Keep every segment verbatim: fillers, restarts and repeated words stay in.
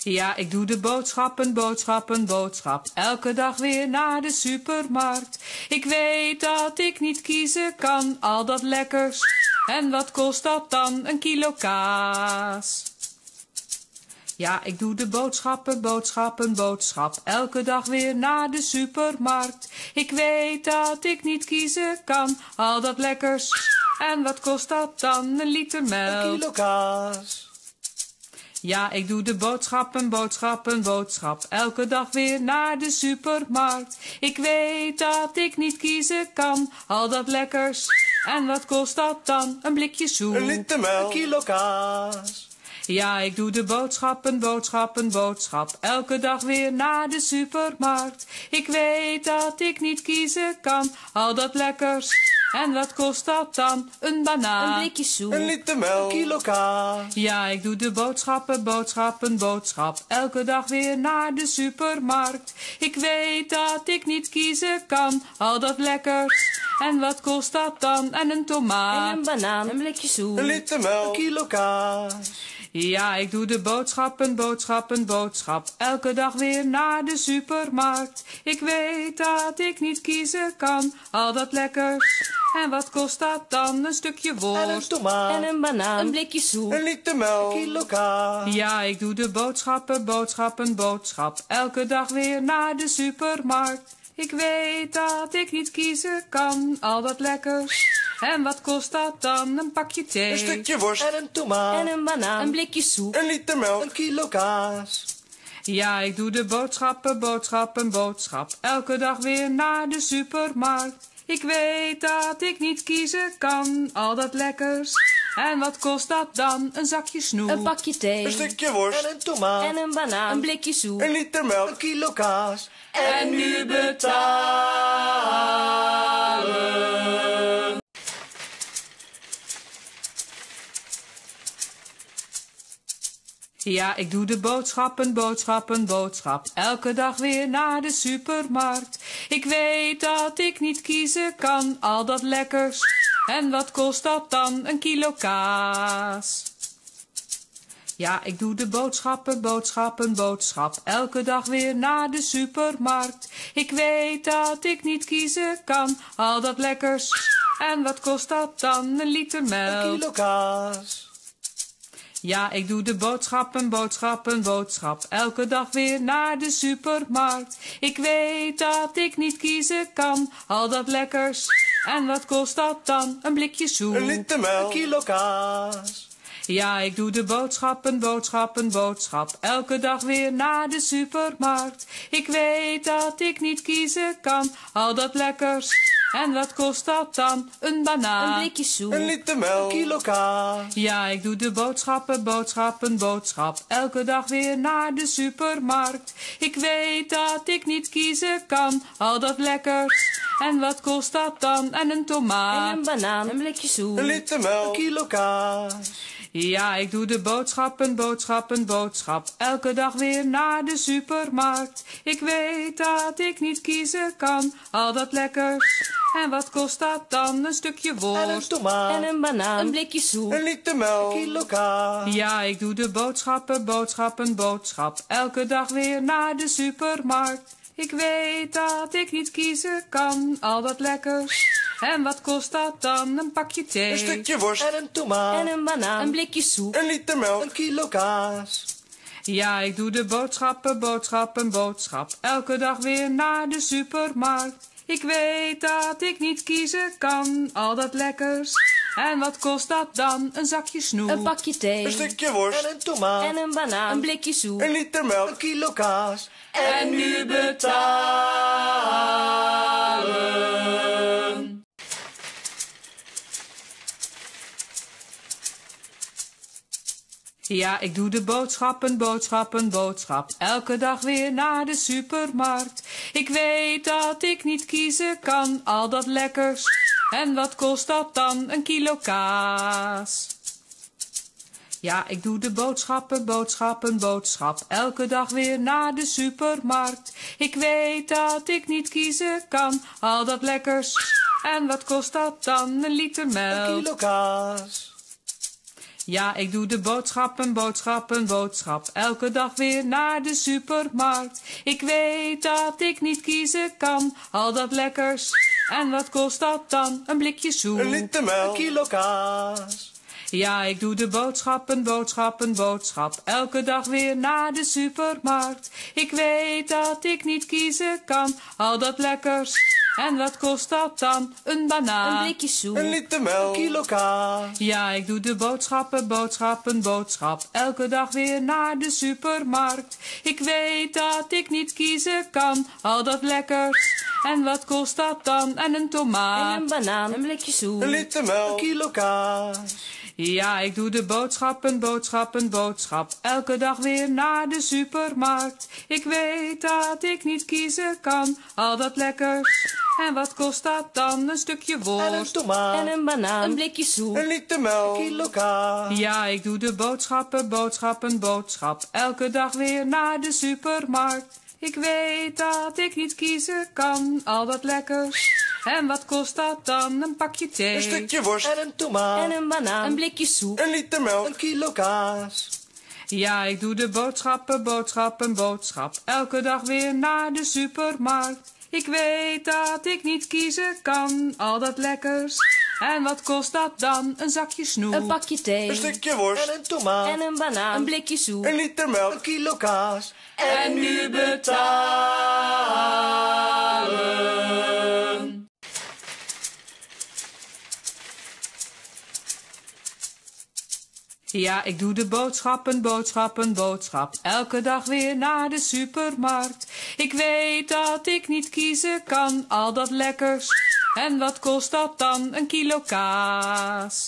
Ja, ik doe de boodschappen, boodschappen, boodschap. Elke dag weer naar de supermarkt. Ik weet dat ik niet kiezen kan, al dat lekkers. En wat kost dat dan, een kilo kaas? Ja, ik doe de boodschappen, boodschappen, boodschap. Elke dag weer naar de supermarkt. Ik weet dat ik niet kiezen kan, al dat lekkers. En wat kost dat dan, een liter melk? Een kilo kaas. Ja, ik doe de boodschappen, boodschappen, boodschap. Elke dag weer naar de supermarkt. Ik weet dat ik niet kiezen kan, al dat lekkers. En wat kost dat dan, een blikje soep? Een liter melk. Een kilo kaas. Ja, ik doe de boodschappen, boodschappen, boodschap. Elke dag weer naar de supermarkt. Ik weet dat ik niet kiezen kan, al dat lekkers. En wat kost dat dan, een banaan? Een blikje soep. Een liter melk. Een kilo kaas. Ja, ik doe de boodschappen, boodschappen, boodschap. Elke dag weer naar de supermarkt. Ik weet dat ik niet kiezen kan, al dat lekkers. En wat kost dat dan, en een tomaat? En een banaan, een blikje soep. Een liter melk. Een kilo kaas. Ja, ik doe de boodschappen, boodschappen, boodschap. Elke dag weer naar de supermarkt. Ik weet dat ik niet kiezen kan, al dat lekkers. En wat kost dat dan, een stukje worst? En een tomaat. En een banaan, een blikje soep. Een liter melk. Een kilo kaas. Ja, ik doe de boodschappen, boodschappen, boodschap. Elke dag weer naar de supermarkt. Ik weet dat ik niet kiezen kan, al dat lekkers. En wat kost dat dan, een pakje thee? Een stukje worst. En een tomaat. En een banaan, een blikje soep. Een liter melk. Een kilo kaas. Ja, ik doe de boodschappen, boodschappen, boodschap. Elke dag weer naar de supermarkt. Ik weet dat ik niet kiezen kan, al dat lekkers. En wat kost dat dan, een zakje snoep? Een pakje thee. Een stukje worst. En een tomaat. En een banaan, een blikje soep. Een liter melk. Een kilo kaas. En nu betalen. Ja, ik doe de boodschappen, boodschappen, boodschap. Elke dag weer naar de supermarkt. Ik weet dat ik niet kiezen kan, al dat lekkers. En wat kost dat dan, een kilo kaas? Ja, ik doe de boodschappen, boodschappen, boodschap. Elke dag weer naar de supermarkt. Ik weet dat ik niet kiezen kan, al dat lekkers. En wat kost dat dan, een liter melk? Een kilo kaas. Ja, ik doe de boodschappen, boodschappen, boodschap. Elke dag weer naar de supermarkt. Ik weet dat ik niet kiezen kan, al dat lekkers. En wat kost dat dan, een blikje soep? Een liter melk. Een kilo kaas. Ja, ik doe de boodschappen, boodschappen, boodschap. Elke dag weer naar de supermarkt. Ik weet dat ik niet kiezen kan, al dat lekkers. En wat kost dat dan, een banaan? Een blikje soep. Een liter melk. Een kilo kaas. Ja, ik doe de boodschappen, boodschappen, boodschap. Elke dag weer naar de supermarkt. Ik weet dat ik niet kiezen kan, al dat lekkers. En wat kost dat dan, en een tomaat? En een banaan, een blikje soep. Een liter melk. Een kilo kaas. Ja, ik doe de boodschappen, boodschappen, boodschap. Elke dag weer naar de supermarkt. Ik weet dat ik niet kiezen kan, al dat lekkers. En wat kost dat dan, een stukje worst? En een tomaat. En een banaan, een blikje soep. Een liter melk. Een kilo kaas. Ja, ik doe de boodschappen, boodschappen, boodschap. Elke dag weer naar de supermarkt. Ik weet dat ik niet kiezen kan, al dat lekkers. En wat kost dat dan, een pakje thee? Een stukje worst. En een tomaat. En een banaan, een blikje soep. Een liter melk. Een kilo kaas. Ja, ik doe de boodschappen, boodschappen, boodschap. Elke dag weer naar de supermarkt. Ik weet dat ik niet kiezen kan, al dat lekkers. En wat kost dat dan, een zakje snoep? Een pakje thee. Een stukje worst. En een tomaat. En een banaan, een blikje soep. Een liter melk. Een kilo kaas. En nu betalen. Ja, ik doe de boodschappen, boodschappen, boodschap. Elke dag weer naar de supermarkt. Ik weet dat ik niet kiezen kan, al dat lekkers. En wat kost dat dan, een kilo kaas? Ja, ik doe de boodschappen, boodschappen, boodschap. Elke dag weer naar de supermarkt. Ik weet dat ik niet kiezen kan, al dat lekkers. En wat kost dat dan, een liter melk? Een kilo kaas. Ja, ik doe de boodschappen, boodschappen, boodschap. Elke dag weer naar de supermarkt. Ik weet dat ik niet kiezen kan. Al dat lekkers. En wat kost dat dan? Een blikje soep. Een liter melk. Een kilo kaas. Ja, ik doe de boodschappen, boodschappen, boodschap. Elke dag weer naar de supermarkt. Ik weet dat ik niet kiezen kan. Al dat lekkers. En wat kost dat dan? Een banaan. Een blikje soep. Een liter melk. Een kilo kaas. Ja, ik doe de boodschappen, boodschappen, boodschap. Elke dag weer naar de supermarkt. Ik weet dat ik niet kiezen kan. Al dat lekkers. En wat kost dat dan? En een tomaat. En een banaan. Een blikje soep. Een liter melk. Een kilo kaas. Ja, ik doe de boodschappen, boodschappen, boodschap. Elke dag weer naar de supermarkt. Ik weet dat ik niet kiezen kan. Al dat lekkers. En wat kost dat dan? Een stukje worst. En een tomaat. En een banaan. Een blikje soep. Een liter melk. Een kilo kaas. Ja, ik doe de boodschappen, boodschappen, boodschap. Elke dag weer naar de supermarkt. Ik weet dat ik niet kiezen kan. Al dat lekkers. En wat kost dat dan? Een pakje thee. Een stukje worst. En een tomaat. En een banaan. Een blikje soep. Een liter melk. Een kilo kaas. Ja, ik doe de boodschappen, boodschappen, boodschap. Elke dag weer naar de supermarkt. Ik weet dat ik niet kiezen kan. Al dat lekkers. En wat kost dat dan? Een zakje snoep. Een pakje thee. Een stukje worst. En een tomaat. En een banaan. Een blikje soep. Een liter melk. Een kilo kaas. En nu betalen. Ja, ik doe de boodschappen, boodschappen, boodschap. Elke dag weer naar de supermarkt. Ik weet dat ik niet kiezen kan. Al dat lekkers. En wat kost dat dan? Een kilo kaas.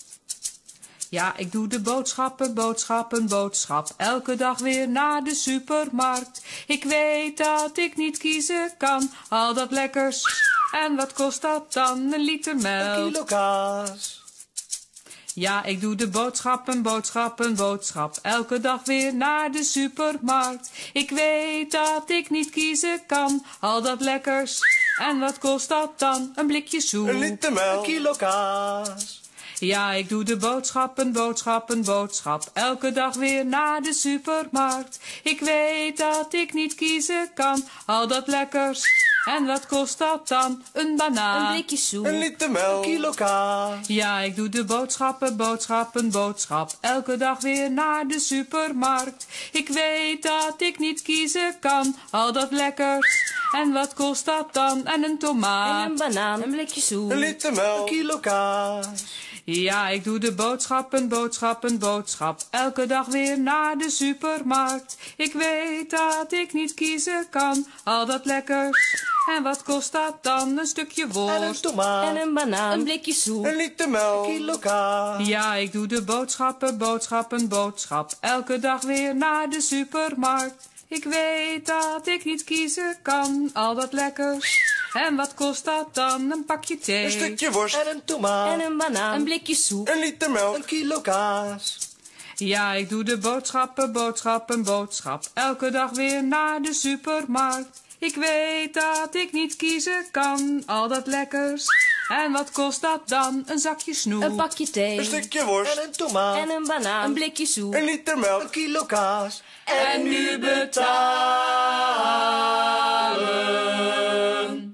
Ja, ik doe de boodschappen, boodschappen, boodschap. Elke dag weer naar de supermarkt. Ik weet dat ik niet kiezen kan. Al dat lekkers. En wat kost dat dan? Een liter melk. Een kilo kaas. Ja, ik doe de boodschappen, boodschappen, boodschap. Elke dag weer naar de supermarkt. Ik weet dat ik niet kiezen kan. Al dat lekkers. En wat kost dat dan? Een blikje soep. Een liter melk. Een kilo kaas. Ja, ik doe de boodschappen, boodschappen, boodschap. Elke dag weer naar de supermarkt. Ik weet dat ik niet kiezen kan. Al dat lekkers. En wat kost dat dan? Een banaan. Een blikje soep. Een liter melk. Een kilo kaas. Ja, ik doe de boodschappen, boodschappen, boodschap. Elke dag weer naar de supermarkt. Ik weet dat ik niet kiezen kan. Al dat lekkers. En wat kost dat dan? En een tomaat. En een banaan. Een blikje soep. Een liter melk. Een kilo kaas. Ja, ik doe de boodschappen, boodschappen, boodschap. Elke dag weer naar de supermarkt. Ik weet dat ik niet kiezen kan. Al dat lekkers. En wat kost dat dan? Een stukje worst. En een tomaat. En een banaan. Een blikje soep. Een liter melk. Een kilo kaas. Ja, ik doe de boodschappen, boodschappen, boodschap. Elke dag weer naar de supermarkt. Ik weet dat ik niet kiezen kan. Al dat lekkers. En wat kost dat dan? Een pakje thee. Een stukje worst. En een tomaat. En een banaan. Een blikje soep. Een liter melk. Een kilo kaas. Ja, ik doe de boodschappen, boodschappen, boodschap. Elke dag weer naar de supermarkt. Ik weet dat ik niet kiezen kan. Al dat lekkers. En wat kost dat dan? Een zakje snoep. Een pakje thee. Een stukje worst. En een tomaat. En een banaan. Een blikje soep. Een liter melk. Een kilo kaas. En nu betalen.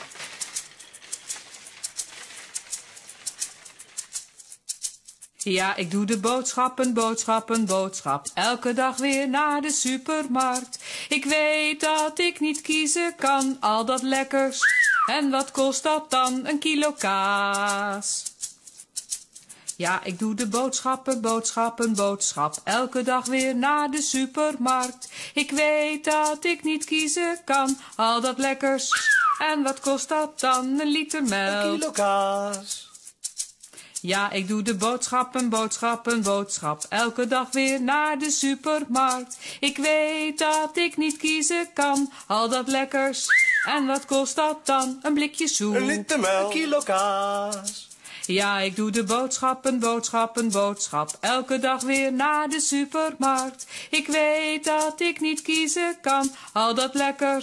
Ja, ik doe de boodschappen, boodschappen, boodschap. Elke dag weer naar de supermarkt. Ik weet dat ik niet kiezen kan. Al dat lekkers. En wat kost dat dan? Een kilo kaas. Ja, ik doe de boodschappen, boodschappen, boodschap. Elke dag weer naar de supermarkt. Ik weet dat ik niet kiezen kan. Al dat lekkers. En wat kost dat dan? Een liter melk. Een kilo kaas. Ja, ik doe de boodschappen, boodschappen, boodschap. Elke dag weer naar de supermarkt. Ik weet dat ik niet kiezen kan. Al dat lekkers. En wat kost dat dan? Een blikje soep. Een liter melk. Een kilo kaas. Ja, ik doe de boodschappen, boodschappen, boodschap. Elke dag weer naar de supermarkt. Ik weet dat ik niet kiezen kan. Al dat lekkers.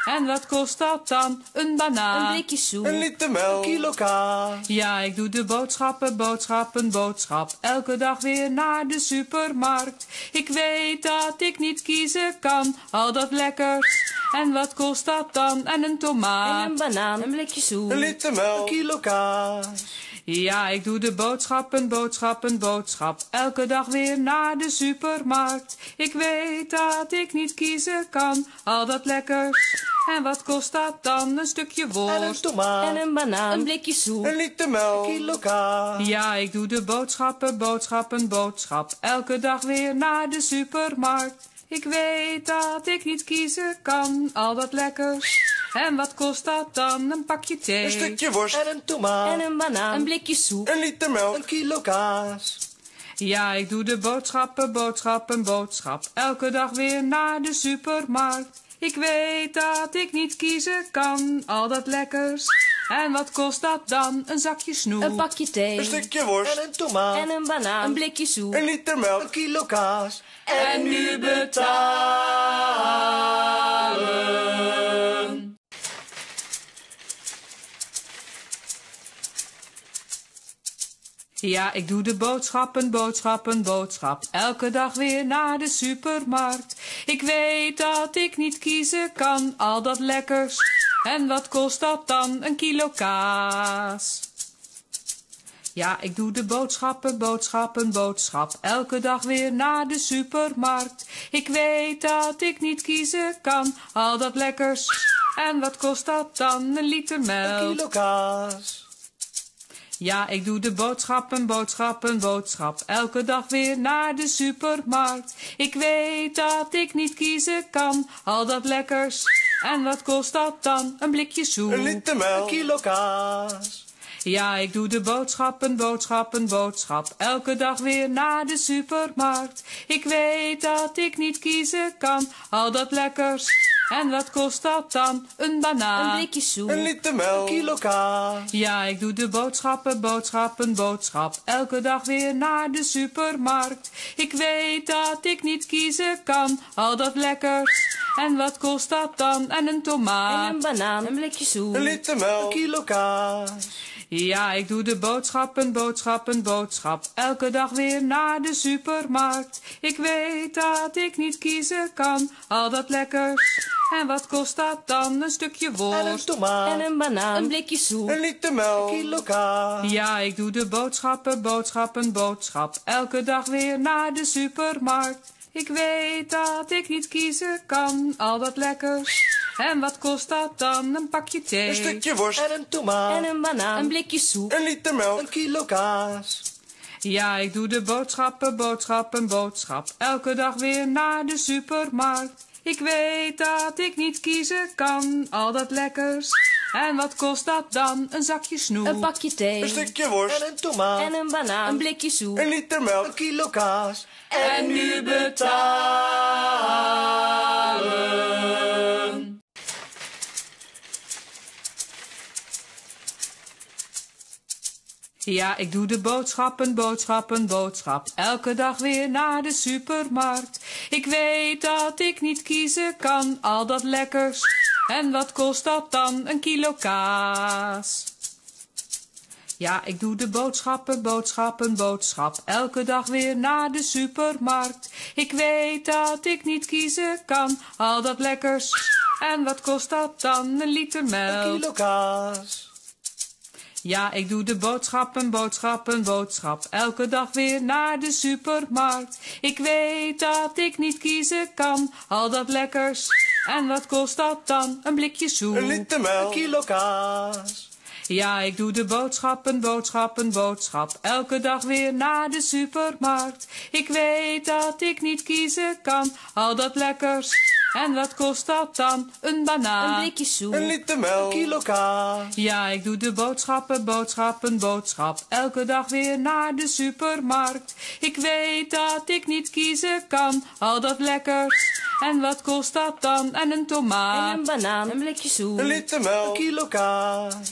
En wat kost dat dan? Een banaan. Een blikje soep. Een liter melk. Een kilo kaas. Ja, ik doe de boodschappen, boodschappen, boodschap. Elke dag weer naar de supermarkt. Ik weet dat ik niet kiezen kan. Al dat lekkers. En wat kost dat dan? En een tomaat. En een banaan. Een blikje soep. Een liter melk. Een kilo kaas. Ja, ik doe de boodschappen, boodschappen, boodschap. Elke dag weer naar de supermarkt. Ik weet dat ik niet kiezen kan. Al dat lekkers. En wat kost dat dan? Een stukje En een worst. tomaat. En een banaan. Een blikje soep. Een liter melk. Een kilo kaas. Ja, ik doe de boodschappen, boodschappen, boodschap. Elke dag weer naar de supermarkt. Ik weet dat ik niet kiezen kan. Al dat lekkers. En wat kost dat dan? Een pakje thee. Een stukje worst. En een tomaat. En een banaan. Een blikje soep. Een liter melk. Een kilo kaas. Ja, ik doe de boodschappen, boodschappen, boodschap. Elke dag weer naar de supermarkt. Ik weet dat ik niet kiezen kan. Al dat lekkers. En wat kost dat dan? Een zakje snoep. Een pakje thee. Een stukje worst. En een tomaat. En een banaan. Een blikje soep. Een liter melk. Een kilo kaas. En nu betalen. Ja, ik doe de boodschappen, boodschappen, boodschap. Elke dag weer naar de supermarkt. Ik weet dat ik niet kiezen kan. Al dat lekkers. En wat kost dat dan? Een kilo kaas. Ja, ik doe de boodschappen, boodschappen, boodschap. Elke dag weer naar de supermarkt. Ik weet dat ik niet kiezen kan. Al dat lekkers. En wat kost dat dan? Een liter melk. Een kilo kaas. Ja, ik doe de boodschappen, boodschappen, boodschap. Elke dag weer naar de supermarkt. Ik weet dat ik niet kiezen kan. Al dat lekkers. En wat kost dat dan? Een blikje soep. Een liter melk. Een kilo kaas. Ja, ik doe de boodschappen, boodschappen, boodschap. Elke dag weer naar de supermarkt. Ik weet dat ik niet kiezen kan. Al dat lekkers. En wat kost dat dan? Een banaan. Een blikje soep. Een liter melk. Een kilo kaas. Ja, ik doe de boodschappen, boodschappen, boodschap. Elke dag weer naar de supermarkt. Ik weet dat ik niet kiezen kan. Al dat lekkers. En wat kost dat dan? En een tomaat. En een banaan. Een blikje soep. Een liter melk. Een kilo kaas. Ja, ik doe de boodschappen, boodschappen, boodschap. Elke dag weer naar de supermarkt. Ik weet dat ik niet kiezen kan. Al dat lekkers. En wat kost dat dan? Een stukje worst. En een tomaat. En een banaan. Een blikje soep. Een liter melk. Een kilo kaas. Ja, ik doe de boodschappen, boodschappen, boodschap. Elke dag weer naar de supermarkt. Ik weet dat ik niet kiezen kan. Al dat lekkers. En wat kost dat dan? Een pakje thee. Een stukje worst. En een tomaat. En een banaan. Een blikje soep. Een liter melk. Een kilo kaas. Ja, ik doe de boodschappen, boodschappen, boodschap. Elke dag weer naar de supermarkt. Ik weet dat ik niet kiezen kan. Al dat lekkers. En wat kost dat dan? Een zakje snoep. Een pakje thee. Een stukje worst. En een tomaat. En een banaan. Een blikje soep. Een liter melk. Een kilo kaas. En nu betalen. Ja, ik doe de boodschappen, boodschappen, boodschap. Elke dag weer naar de supermarkt. Ik weet dat ik niet kiezen kan. Al dat lekkers. En wat kost dat dan? Een kilo kaas. Ja, ik doe de boodschappen, boodschappen, boodschap. Elke dag weer naar de supermarkt. Ik weet dat ik niet kiezen kan. Al dat lekkers. En wat kost dat dan? Een liter melk. Een kilo kaas. Ja, ik doe de boodschappen, boodschappen, boodschap. Elke dag weer naar de supermarkt. Ik weet dat ik niet kiezen kan. Al dat lekkers. En wat kost dat dan? Een blikje soep. Een liter melk. Een kilo kaas. Ja, ik doe de boodschappen, boodschappen, boodschap. Elke dag weer naar de supermarkt. Ik weet dat ik niet kiezen kan. Al dat lekkers. En wat kost dat dan? Een banaan. Een blikje soep. Een liter melk. Een kilo kaas. Ja, ik doe de boodschappen, boodschappen, boodschap. Elke dag weer naar de supermarkt. Ik weet dat ik niet kiezen kan. Al dat lekkers. En wat kost dat dan? En een tomaat. En een banaan. Een blikje soep. Een liter melk. Een kilo kaas.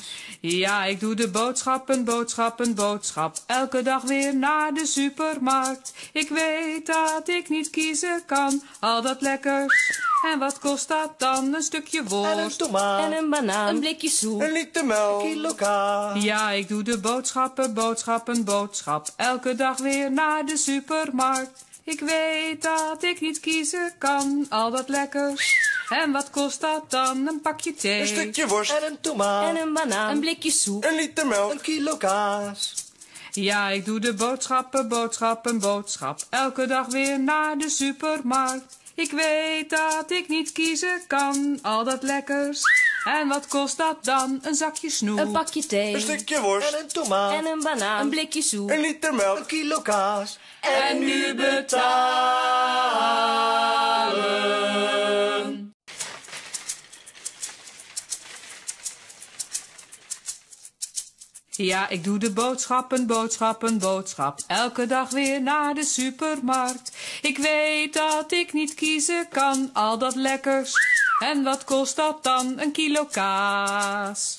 Ja, ik doe de boodschappen, boodschappen, boodschap. Elke dag weer naar de supermarkt. Ik weet dat ik niet kiezen kan, al dat lekkers. En wat kost dat dan? Een stukje worst. En een tomaat. En een banaan. Een blikje soep. Een liter melk. Een kilo kaas. Ja, ik doe de boodschappen, boodschappen, boodschap. Elke dag weer naar de supermarkt. Ik weet dat ik niet kiezen kan, al dat lekkers. En wat kost dat dan? Een pakje thee. Een stukje worst. En een tomaat. En een banaan. Een blikje soep. Een liter melk. Een kilo kaas. Ja, ik doe de boodschappen, boodschappen, boodschap. Elke dag weer naar de supermarkt. Ik weet dat ik niet kiezen kan, al dat lekkers. En wat kost dat dan? Een zakje snoep. Een pakje thee. Een stukje worst. En een tomaat. En een banaan. Een blikje soep. Een liter melk. Een kilo kaas. En nu betalen. Ja, ik doe de boodschappen, boodschappen, boodschap. Elke dag weer naar de supermarkt. Ik weet dat ik niet kiezen kan, al dat lekkers. En wat kost dat dan? Een kilo kaas.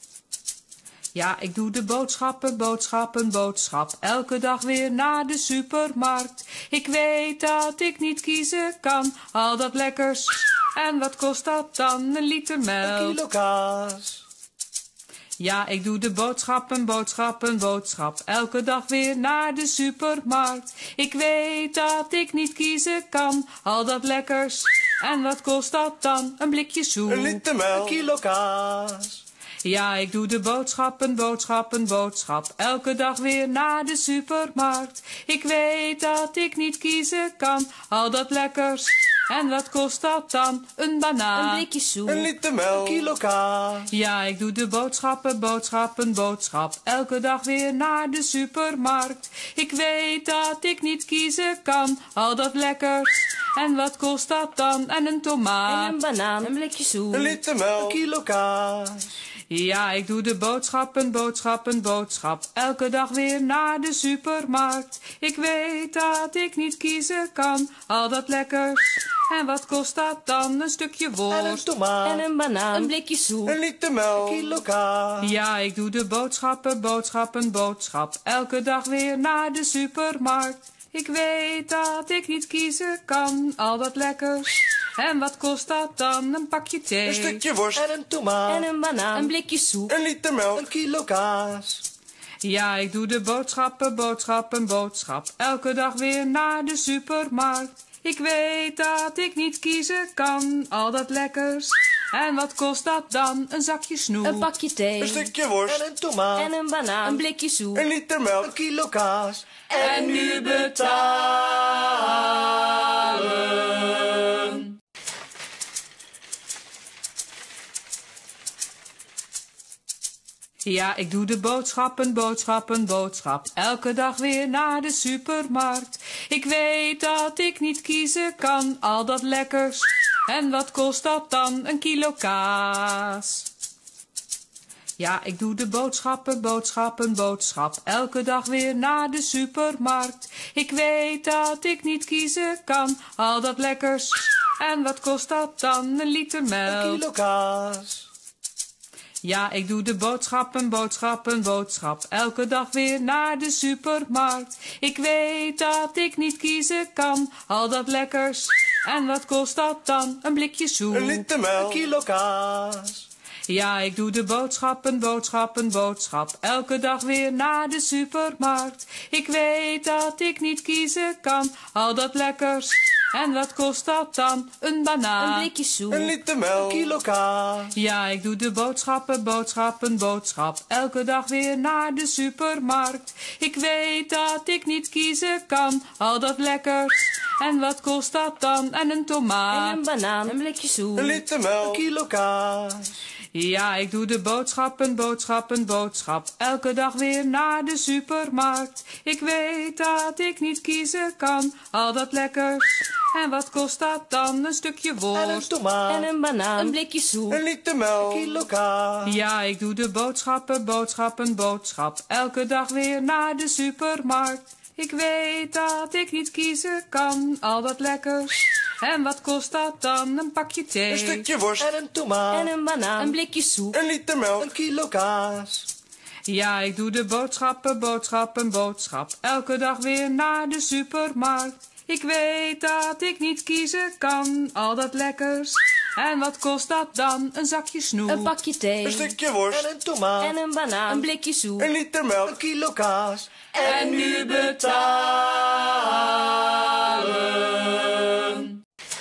Ja, ik doe de boodschappen, boodschappen, boodschap. Elke dag weer naar de supermarkt. Ik weet dat ik niet kiezen kan, al dat lekkers. En wat kost dat dan? Een liter melk. Een kilo kaas. Ja, ik doe de boodschappen, boodschappen, boodschap. Elke dag weer naar de supermarkt. Ik weet dat ik niet kiezen kan, al dat lekkers. En wat kost dat dan? Een blikje soep. Een liter melk. Een kilo kaas. Ja, ik doe de boodschappen, boodschappen, boodschap. Elke dag weer naar de supermarkt. Ik weet dat ik niet kiezen kan, al dat lekkers. En wat kost dat dan? Een banaan. Een blikje soep. Een liter melk. Een kilo kaas. Ja, ik doe de boodschappen, boodschappen, boodschap. Elke dag weer naar de supermarkt. Ik weet dat ik niet kiezen kan, al dat lekkers. En wat kost dat dan? En een tomaat. En een banaan. Een blikje soep. Een liter melk. Een kilo kaas. Ja, ik doe de boodschappen, boodschappen, boodschap. Elke dag weer naar de supermarkt. Ik weet dat ik niet kiezen kan, al dat lekkers. En wat kost dat dan? Een stukje worst. En een tomaat. En een banaan. Een blikje soep. Een liter melk. Een kilo kaas. Ja, ik doe de boodschappen, boodschappen, boodschap. Elke dag weer naar de supermarkt. Ik weet dat ik niet kiezen kan, al dat lekkers. En wat kost dat dan? Een pakje thee. Een stukje worst. En een tomaat. En een banaan. Een blikje soep. Een liter melk. Een kilo kaas. Ja, ik doe de boodschappen, boodschappen, boodschap. Elke dag weer naar de supermarkt. Ik weet dat ik niet kiezen kan, al dat lekkers. En wat kost dat dan? Een zakje snoep. Een pakje thee. Een stukje worst. En een tomaat. En een banaan. Een blikje soep. Een liter melk. Een kilo kaas. En nu betalen. Ja, ik doe de boodschappen, boodschappen, boodschap. Elke dag weer naar de supermarkt. Ik weet dat ik niet kiezen kan, al dat lekkers. En wat kost dat dan? Een kilo kaas. Ja, ik doe de boodschappen, boodschappen, boodschap. Elke dag weer naar de supermarkt. Ik weet dat ik niet kiezen kan, al dat lekkers. En wat kost dat dan? Een liter melk. Een kilo kaas. Ja, ik doe de boodschappen, boodschappen, boodschap. Elke dag weer naar de supermarkt. Ik weet dat ik niet kiezen kan, al dat lekkers. En wat kost dat dan? Een blikje soep. Een liter melk. Een kilo kaas. Ja, ik doe de boodschappen, boodschappen, boodschap. Elke dag weer naar de supermarkt. Ik weet dat ik niet kiezen kan, al dat lekkers. En wat kost dat dan? Een banaan. Een blikje soep. Een liter melk. Een kilo kaas. Ja, ik doe de boodschappen, boodschappen, boodschap. Elke dag weer naar de supermarkt. Ik weet dat ik niet kiezen kan, al dat lekkers. En wat kost dat dan? En een tomaat. En een banaan. Een blikje soep. Een liter melk. Een kilo kaas. Ja, ik doe de boodschappen, boodschappen, boodschap. Elke dag weer naar de supermarkt. Ik weet dat ik niet kiezen kan, al dat lekkers. En wat kost dat dan? Een stukje worst. En een tomaat. En een banaan. Een blikje soep. Een liter melk. Een kilo kaas. Ja, ik doe de boodschappen, boodschappen, boodschap. Elke dag weer naar de supermarkt. Ik weet dat ik niet kiezen kan, al dat lekkers. En wat kost dat dan? Een pakje thee. Een stukje worst. En een tomaat. En een banaan. Een blikje soep. Een liter melk. Een kilo kaas. Ja, ik doe de boodschappen, boodschappen, boodschap. Elke dag weer naar de supermarkt. Ik weet dat ik niet kiezen kan, al dat lekkers. En wat kost dat dan? Een zakje snoep. Een pakje thee. Een stukje worst. En een tomaat. En een banaan. Een blikje soep. Een liter melk. Een kilo kaas. En nu betalen.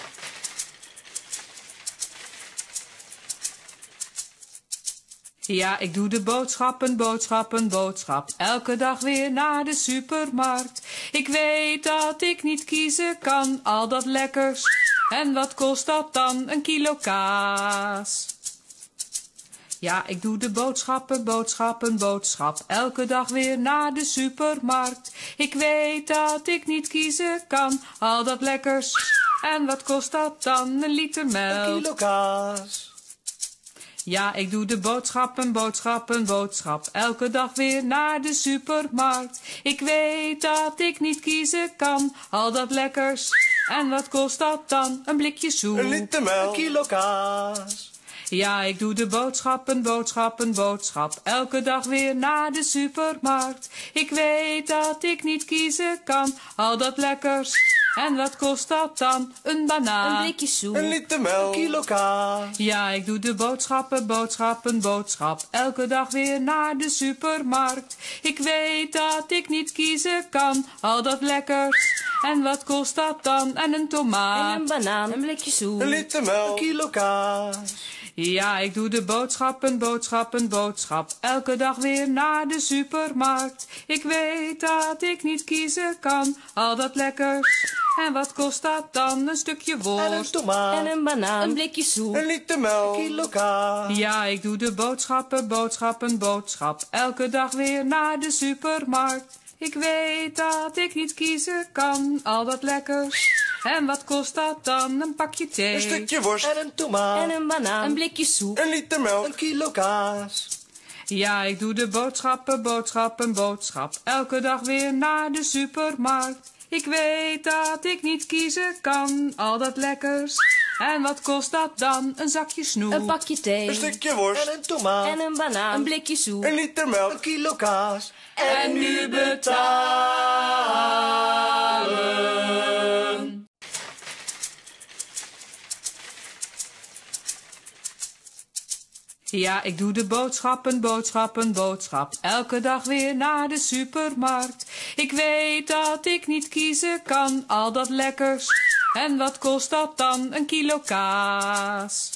Ja, ik doe de boodschappen, boodschappen, boodschap. Elke dag weer naar de supermarkt. Ik weet dat ik niet kiezen kan, al dat lekkers. En wat kost dat dan? Een kilo kaas. Ja, ik doe de boodschappen, boodschappen, boodschap. Elke dag weer naar de supermarkt. Ik weet dat ik niet kiezen kan, al dat lekkers. En wat kost dat dan? Een liter melk. Een kilo kaas. Ja, ik doe de boodschappen, boodschappen, boodschap. Elke dag weer naar de supermarkt. Ik weet dat ik niet kiezen kan, al dat lekkers. En wat kost dat dan? Een blikje soep. Een liter melk. Een kilo kaas. Ja, ik doe de boodschappen, boodschappen, boodschap. Elke dag weer naar de supermarkt. Ik weet dat ik niet kiezen kan, al dat lekkers. En wat kost dat dan? Een banaan. Een blikje soep. Een liter melk. Een kilo kaas. Ja, ik doe de boodschappen, boodschappen, boodschap. Elke dag weer naar de supermarkt. Ik weet dat ik niet kiezen kan, al dat lekkers. En wat kost dat dan? En een tomaat. En een banaan. Een blikje soep. Een liter melk. Een kilo kaas. Ja, ik doe de boodschappen, boodschappen, boodschap. Elke dag weer naar de supermarkt. Ik weet dat ik niet kiezen kan, al dat lekkers. En wat kost dat dan? Een stukje worst. En een tomaat. En een banaan. Een blikje soep. Een liter melk. Een kilo kaas. Ja, ik doe de boodschappen, boodschappen, boodschap. Elke dag weer naar de supermarkt. Ik weet dat ik niet kiezen kan, al dat lekkers. En wat kost dat dan? Een pakje thee. Een stukje worst. En een tomaat. En een banaan. Een blikje soep. Een liter melk. Een kilo kaas. Ja, ik doe de boodschappen, boodschappen, boodschap. Elke dag weer naar de supermarkt. Ik weet dat ik niet kiezen kan, al dat lekkers. En wat kost dat dan? Een zakje snoep. Een pakje thee. Een stukje worst. En een tomaat. En een banaan. Een blikje soep. Een liter melk. Een kilo kaas. En nu betalen. Ja, ik doe de boodschappen, boodschappen, boodschap. Elke dag weer naar de supermarkt. Ik weet dat ik niet kiezen kan, al dat lekkers. En wat kost dat dan? Een kilo kaas.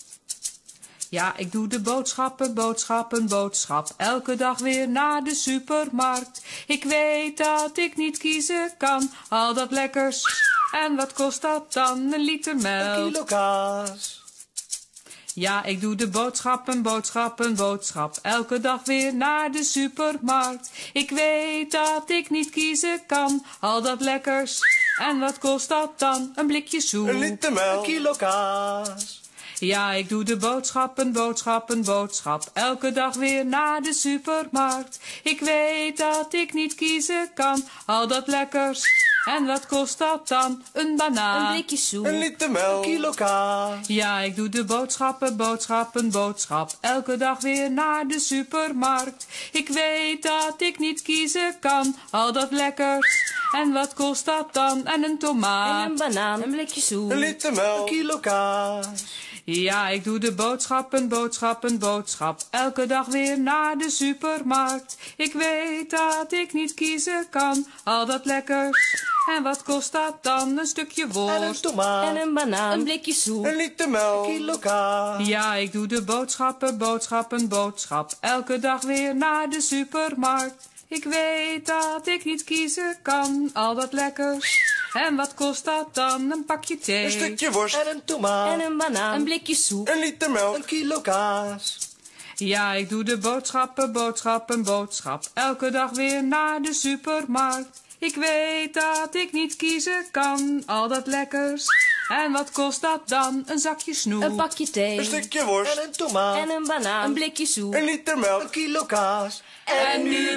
Ja, ik doe de boodschappen, boodschappen, boodschap. Elke dag weer naar de supermarkt. Ik weet dat ik niet kiezen kan, al dat lekkers. En wat kost dat dan? Een liter melk. Een kilo kaas. Ja, ik doe de boodschappen, boodschappen, boodschap. Elke dag weer naar de supermarkt. Ik weet dat ik niet kiezen kan, al dat lekkers. En wat kost dat dan? Een blikje soep. Een liter melk. Een kilo kaas. Ja, ik doe de boodschappen, boodschappen, boodschap. Elke dag weer naar de supermarkt. Ik weet dat ik niet kiezen kan, al dat lekkers. En wat kost dat dan? Een banaan. Een blikje soep. Een liter melk. Een kilo kaas. Ja, ik doe de boodschappen, boodschappen, boodschap. Elke dag weer naar de supermarkt. Ik weet dat ik niet kiezen kan, al dat lekkers. En wat kost dat dan? En een tomaat. En een banaan. Een blikje soep. Een liter melk. Een kilo kaas. Ja, ik doe de boodschappen, boodschappen, boodschap. Elke dag weer naar de supermarkt. Ik weet dat ik niet kiezen kan, al dat lekkers. En wat kost dat dan? Een stukje worst. En een tomaat. En een banaan. Een blikje soep. Een liter melk. Een kilo kaas. Ja, ik doe de boodschappen, boodschappen, boodschap. Elke dag weer naar de supermarkt. Ik weet dat ik niet kiezen kan, al dat lekkers. En wat kost dat dan? Een pakje thee. Een stukje worst. En een tomaat. En een banaan. Een blikje soep. Een liter melk. Een kilo kaas. Ja, ik doe de boodschappen, boodschappen, boodschap. Elke dag weer naar de supermarkt. Ik weet dat ik niet kiezen kan, al dat lekkers. En wat kost dat dan? Een zakje snoep. Een pakje thee. Een stukje worst. En een tomaat. En een banaan. Een blikje soep. Een liter melk. Een kilo kaas. En nu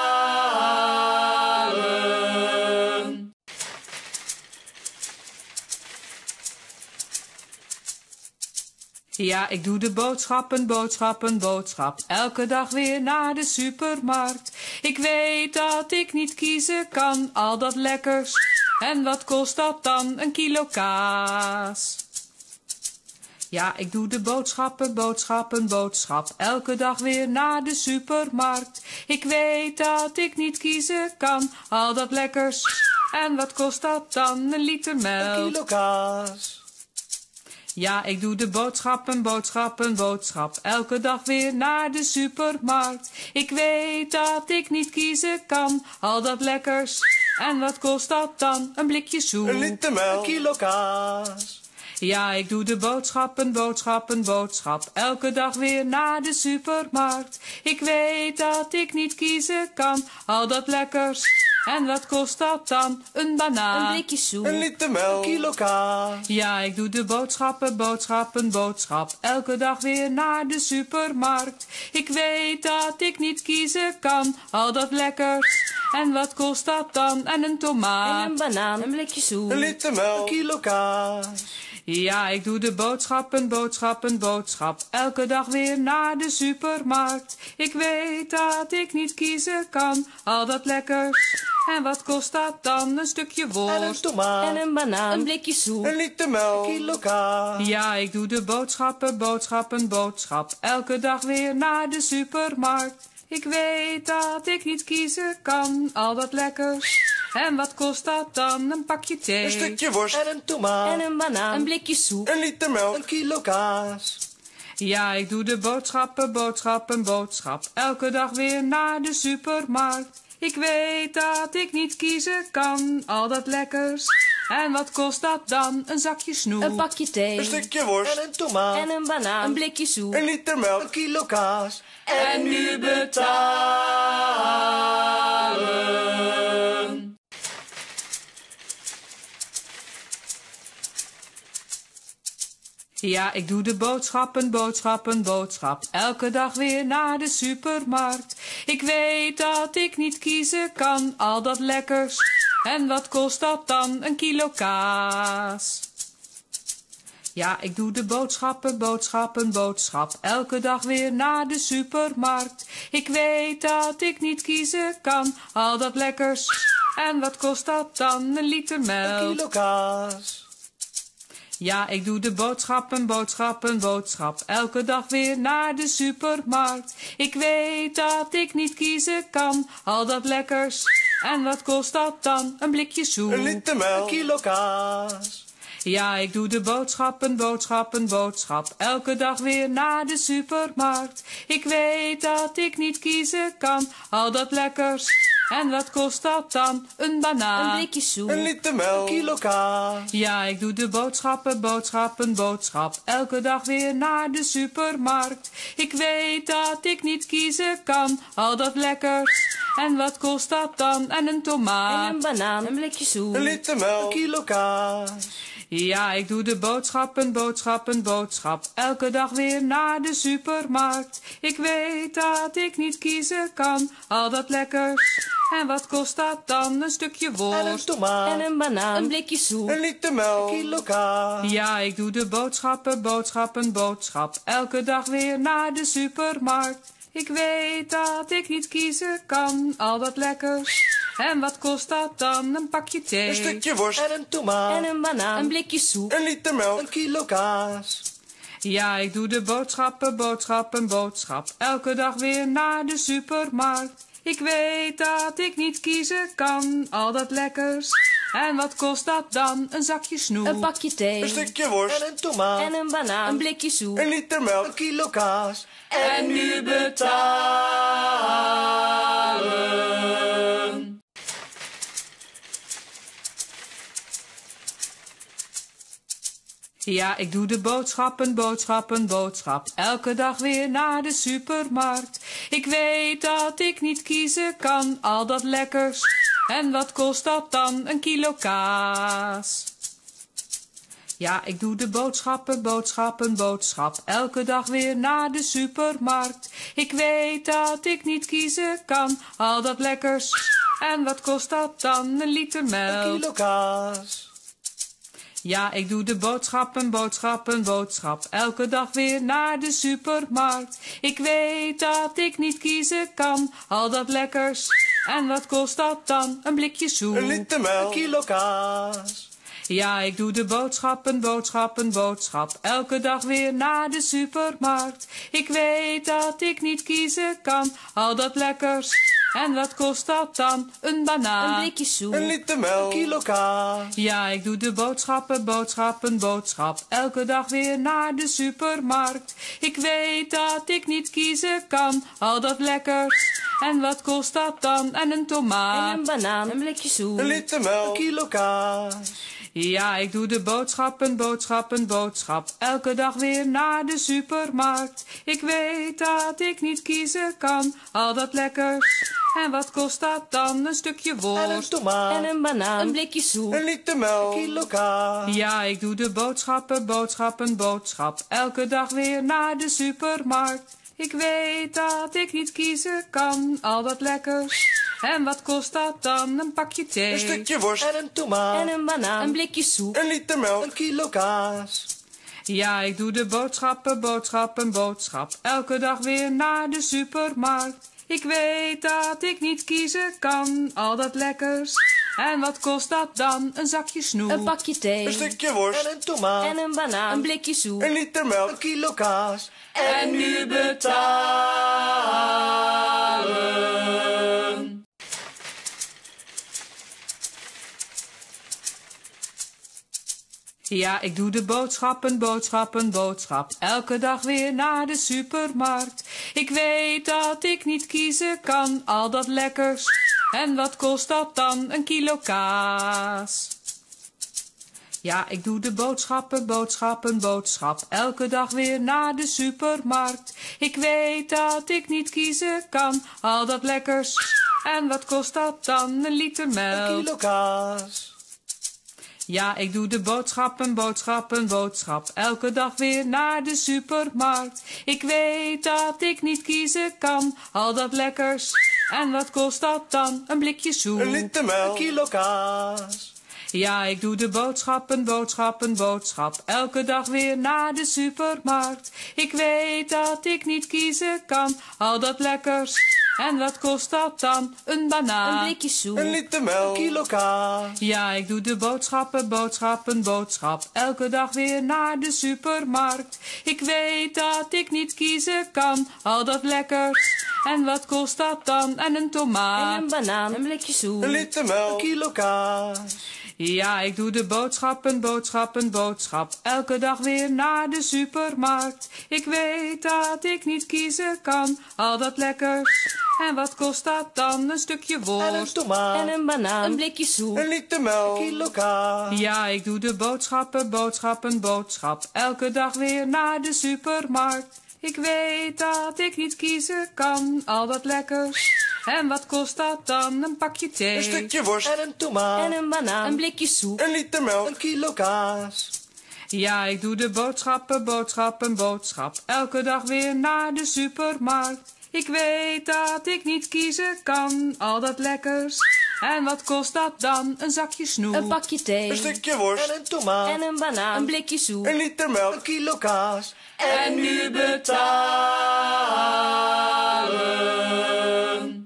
betalen. Ja, ik doe de boodschappen, boodschappen, boodschap. Elke dag weer naar de supermarkt. Ik weet dat ik niet kiezen kan, al dat lekkers. En wat kost dat dan? Een kilo kaas. Ja, ik doe de boodschappen, boodschappen, boodschap. Elke dag weer naar de supermarkt. Ik weet dat ik niet kiezen kan, al dat lekkers. En wat kost dat dan? Een liter melk. Een kilo kaas. Ja, ik doe de boodschappen, boodschappen, boodschap. Elke dag weer naar de supermarkt. Ik weet dat ik niet kiezen kan, al dat lekkers. En wat kost dat dan? Een blikje soep. Een liter melk. Een kilo kaas. Ja, ik doe de boodschappen, boodschappen, boodschap. Elke dag weer naar de supermarkt. Ik weet dat ik niet kiezen kan, al dat lekkers. En wat kost dat dan? Een banaan. Een blikje soep. Een liter melk. Een kilo kaas. Ja, ik doe de boodschappen, boodschappen, boodschap. Elke dag weer naar de supermarkt. Ik weet dat ik niet kiezen kan, al dat lekkers. En wat kost dat dan? En een tomaat. En een banaan. Een blikje soep. Een liter melk. Een kilo kaas. Ja, ik doe de boodschappen, boodschappen, boodschap. Elke dag weer naar de supermarkt. Ik weet dat ik niet kiezen kan, al dat lekkers. En wat kost dat dan? Een stukje worst. En een tomaat. En een banaan. Een blikje soep. Een liter melk. Een kilo kaas. Ja, ik doe de boodschappen, boodschappen, boodschap. Elke dag weer naar de supermarkt. Ik weet dat ik niet kiezen kan, al dat lekkers. En wat kost dat dan? Een pakje thee. Een stukje worst. En een tomaat. En een banaan. Een blikje soep. Een liter melk. Een kilo kaas. Ja, ik doe de boodschappen, boodschappen, boodschap. Elke dag weer naar de supermarkt. Ik weet dat ik niet kiezen kan, al dat lekkers. En wat kost dat dan? Een zakje snoep. Een pakje thee. Een stukje worst. En een tomaat. En een banaan. Een blikje soep. Een liter melk. Een kilo kaas. En nu betalen. Ja, ik doe de boodschappen, boodschappen, boodschap. Elke dag weer naar de supermarkt. Ik weet dat ik niet kiezen kan, al dat lekkers. En wat kost dat dan? Een kilo kaas. Ja, ik doe de boodschappen, boodschappen, boodschap. Elke dag weer naar de supermarkt. Ik weet dat ik niet kiezen kan, al dat lekkers. En wat kost dat dan? Een liter melk. Een kilo kaas. Ja, ik doe de boodschappen, boodschappen, boodschap. Elke dag weer naar de supermarkt. Ik weet dat ik niet kiezen kan, al dat lekkers. En wat kost dat dan? Een blikje soep. Een liter melk. Een kilo kaas. Ja, ik doe de boodschappen, boodschappen, boodschap. Elke dag weer naar de supermarkt. Ik weet dat ik niet kiezen kan, al dat lekkers. En wat kost dat dan? Een banaan. Een blikje soep. Een liter melk. Een kilo kaas. Ja, ik doe de boodschappen, boodschappen, boodschap. Elke dag weer naar de supermarkt. Ik weet dat ik niet kiezen kan, al dat lekkers. En wat kost dat dan? En een tomaat. En een banaan. Een blikje soep. Een liter melk. Een kilo kaas. Ja, ik doe de boodschappen, boodschappen, boodschap. Elke dag weer naar de supermarkt. Ik weet dat ik niet kiezen kan, al dat lekkers. En wat kost dat dan? Een stukje worst. En een tomaat. En een banaan. Een blikje soep. Een liter melk. Een kilo kaas. Ja, ik doe de boodschappen, boodschappen, boodschap. Elke dag weer naar de supermarkt. Ik weet dat ik niet kiezen kan, al dat lekkers. En wat kost dat dan? Een pakje thee. Een stukje worst. En een tomaat. En een banaan. Een blikje soep. Een liter melk. Een kilo kaas. Ja, ik doe de boodschappen, boodschappen, boodschap. Elke dag weer naar de supermarkt. Ik weet dat ik niet kiezen kan, al dat lekkers. En wat kost dat dan? Een zakje snoep. Een pakje thee. Een stukje worst. En een tomaat. En een banaan. Een blikje soep. Een liter melk. Een kilo kaas. En nu betalen. Ja, ik doe de boodschappen, boodschappen, boodschap. Elke dag weer naar de supermarkt. Ik weet dat ik niet kiezen kan, al dat lekkers. En wat kost dat dan? Een kilo kaas. Ja, ik doe de boodschappen, boodschappen, boodschap. Elke dag weer naar de supermarkt. Ik weet dat ik niet kiezen kan, al dat lekkers. En wat kost dat dan? Een liter melk. Een kilo kaas. Ja, ik doe de boodschappen, boodschappen, boodschap. Elke dag weer naar de supermarkt. Ik weet dat ik niet kiezen kan. Al dat lekkers. En wat kost dat dan? Een blikje soep. Een liter melk. Een kilo kaas. Ja, ik doe de boodschappen, boodschappen, boodschap. Elke dag weer naar de supermarkt. Ik weet dat ik niet kiezen kan. Al dat lekkers. En wat kost dat dan? Een banaan. Een blikje soep. Een liter melk. Een kilo kaas. Ja, ik doe de boodschappen, boodschappen, boodschap. Elke dag weer naar de supermarkt. Ik weet dat ik niet kiezen kan. Al dat lekkers. En wat kost dat dan? En een tomaat. En een banaan. Een blikje soep. Een liter melk. Een kilo kaas. Ja, ik doe de boodschappen, boodschappen, boodschap. Elke dag weer naar de supermarkt. Ik weet dat ik niet kiezen kan. Al dat lekkers. En wat kost dat dan? Een stukje worst. En een tomaat. En een banaan. Een blikje soep. Een liter melk. Een kilo kaas. Ja, ik doe de boodschappen, boodschappen, boodschap. Elke dag weer naar de supermarkt. Ik weet dat ik niet kiezen kan. Al dat lekkers. En wat kost dat dan? Een pakje thee. Een stukje worst. En een tomaat. En een banaan. Een blikje soep. Een liter melk. Een kilo kaas. Ja, ik doe de boodschappen, boodschappen, boodschap. Elke dag weer naar de supermarkt. Ik weet dat ik niet kiezen kan. Al dat lekkers. En wat kost dat dan? Een zakje snoep. Een pakje thee. Een stukje worst. En een tomaat. En een banaan. Een blikje soep. Een liter melk. Een kilo kaas. En nu betalen. Ja, ik doe de boodschappen, boodschappen, boodschap. Elke dag weer naar de supermarkt. Ik weet dat ik niet kiezen kan. Al dat lekkers. En wat kost dat dan? Een kilo kaas. Ja, ik doe de boodschappen, boodschappen, boodschap. Elke dag weer naar de supermarkt. Ik weet dat ik niet kiezen kan. Al dat lekkers. En wat kost dat dan? Een liter melk. Een kilo kaas. Ja, ik doe de boodschappen, boodschappen, boodschap. Elke dag weer naar de supermarkt. Ik weet dat ik niet kiezen kan. Al dat lekkers. En wat kost dat dan? Een blikje soep. Een liter melk. Een kilo kaas. Ja, ik doe de boodschappen, boodschappen, boodschap. Elke dag weer naar de supermarkt. Ik weet dat ik niet kiezen kan. Al dat lekkers. En wat kost dat dan? Een banaan. Een blikje soep. Een liter melk. Een kilo kaas. Ja, ik doe de boodschappen, boodschappen, boodschap. Elke dag weer naar de supermarkt. Ik weet dat ik niet kiezen kan. Al dat lekkers. En wat kost dat dan? En een tomaat. En een banaan. Een blikje soep. Een liter melk. Een kilo kaas. Ja, ik doe de boodschappen, boodschappen, boodschap. Elke dag weer naar de supermarkt. Ik weet dat ik niet kiezen kan. Al dat lekkers. En wat kost dat dan? Een stukje worst. En een tomaat. En een banaan. Een blikje soep. Een liter melk. Een kilo kaas. Ja, ik doe de boodschappen, boodschappen, boodschap. Elke dag weer naar de supermarkt. Ik weet dat ik niet kiezen kan. Al dat lekkers. En wat kost dat dan? Een pakje thee. Een stukje worst. En een tomaat. En een banaan. Een blikje soep. Een liter melk. Een kilo kaas. Ja, ik doe de boodschappen, boodschappen, boodschap. Elke dag weer naar de supermarkt. Ik weet dat ik niet kiezen kan. Al dat lekkers. En wat kost dat dan? Een zakje snoep. Een pakje thee. Een stukje worst. En een tomaat. En een banaan. Een blikje soep. Een liter melk. Een kilo kaas. En nu betalen.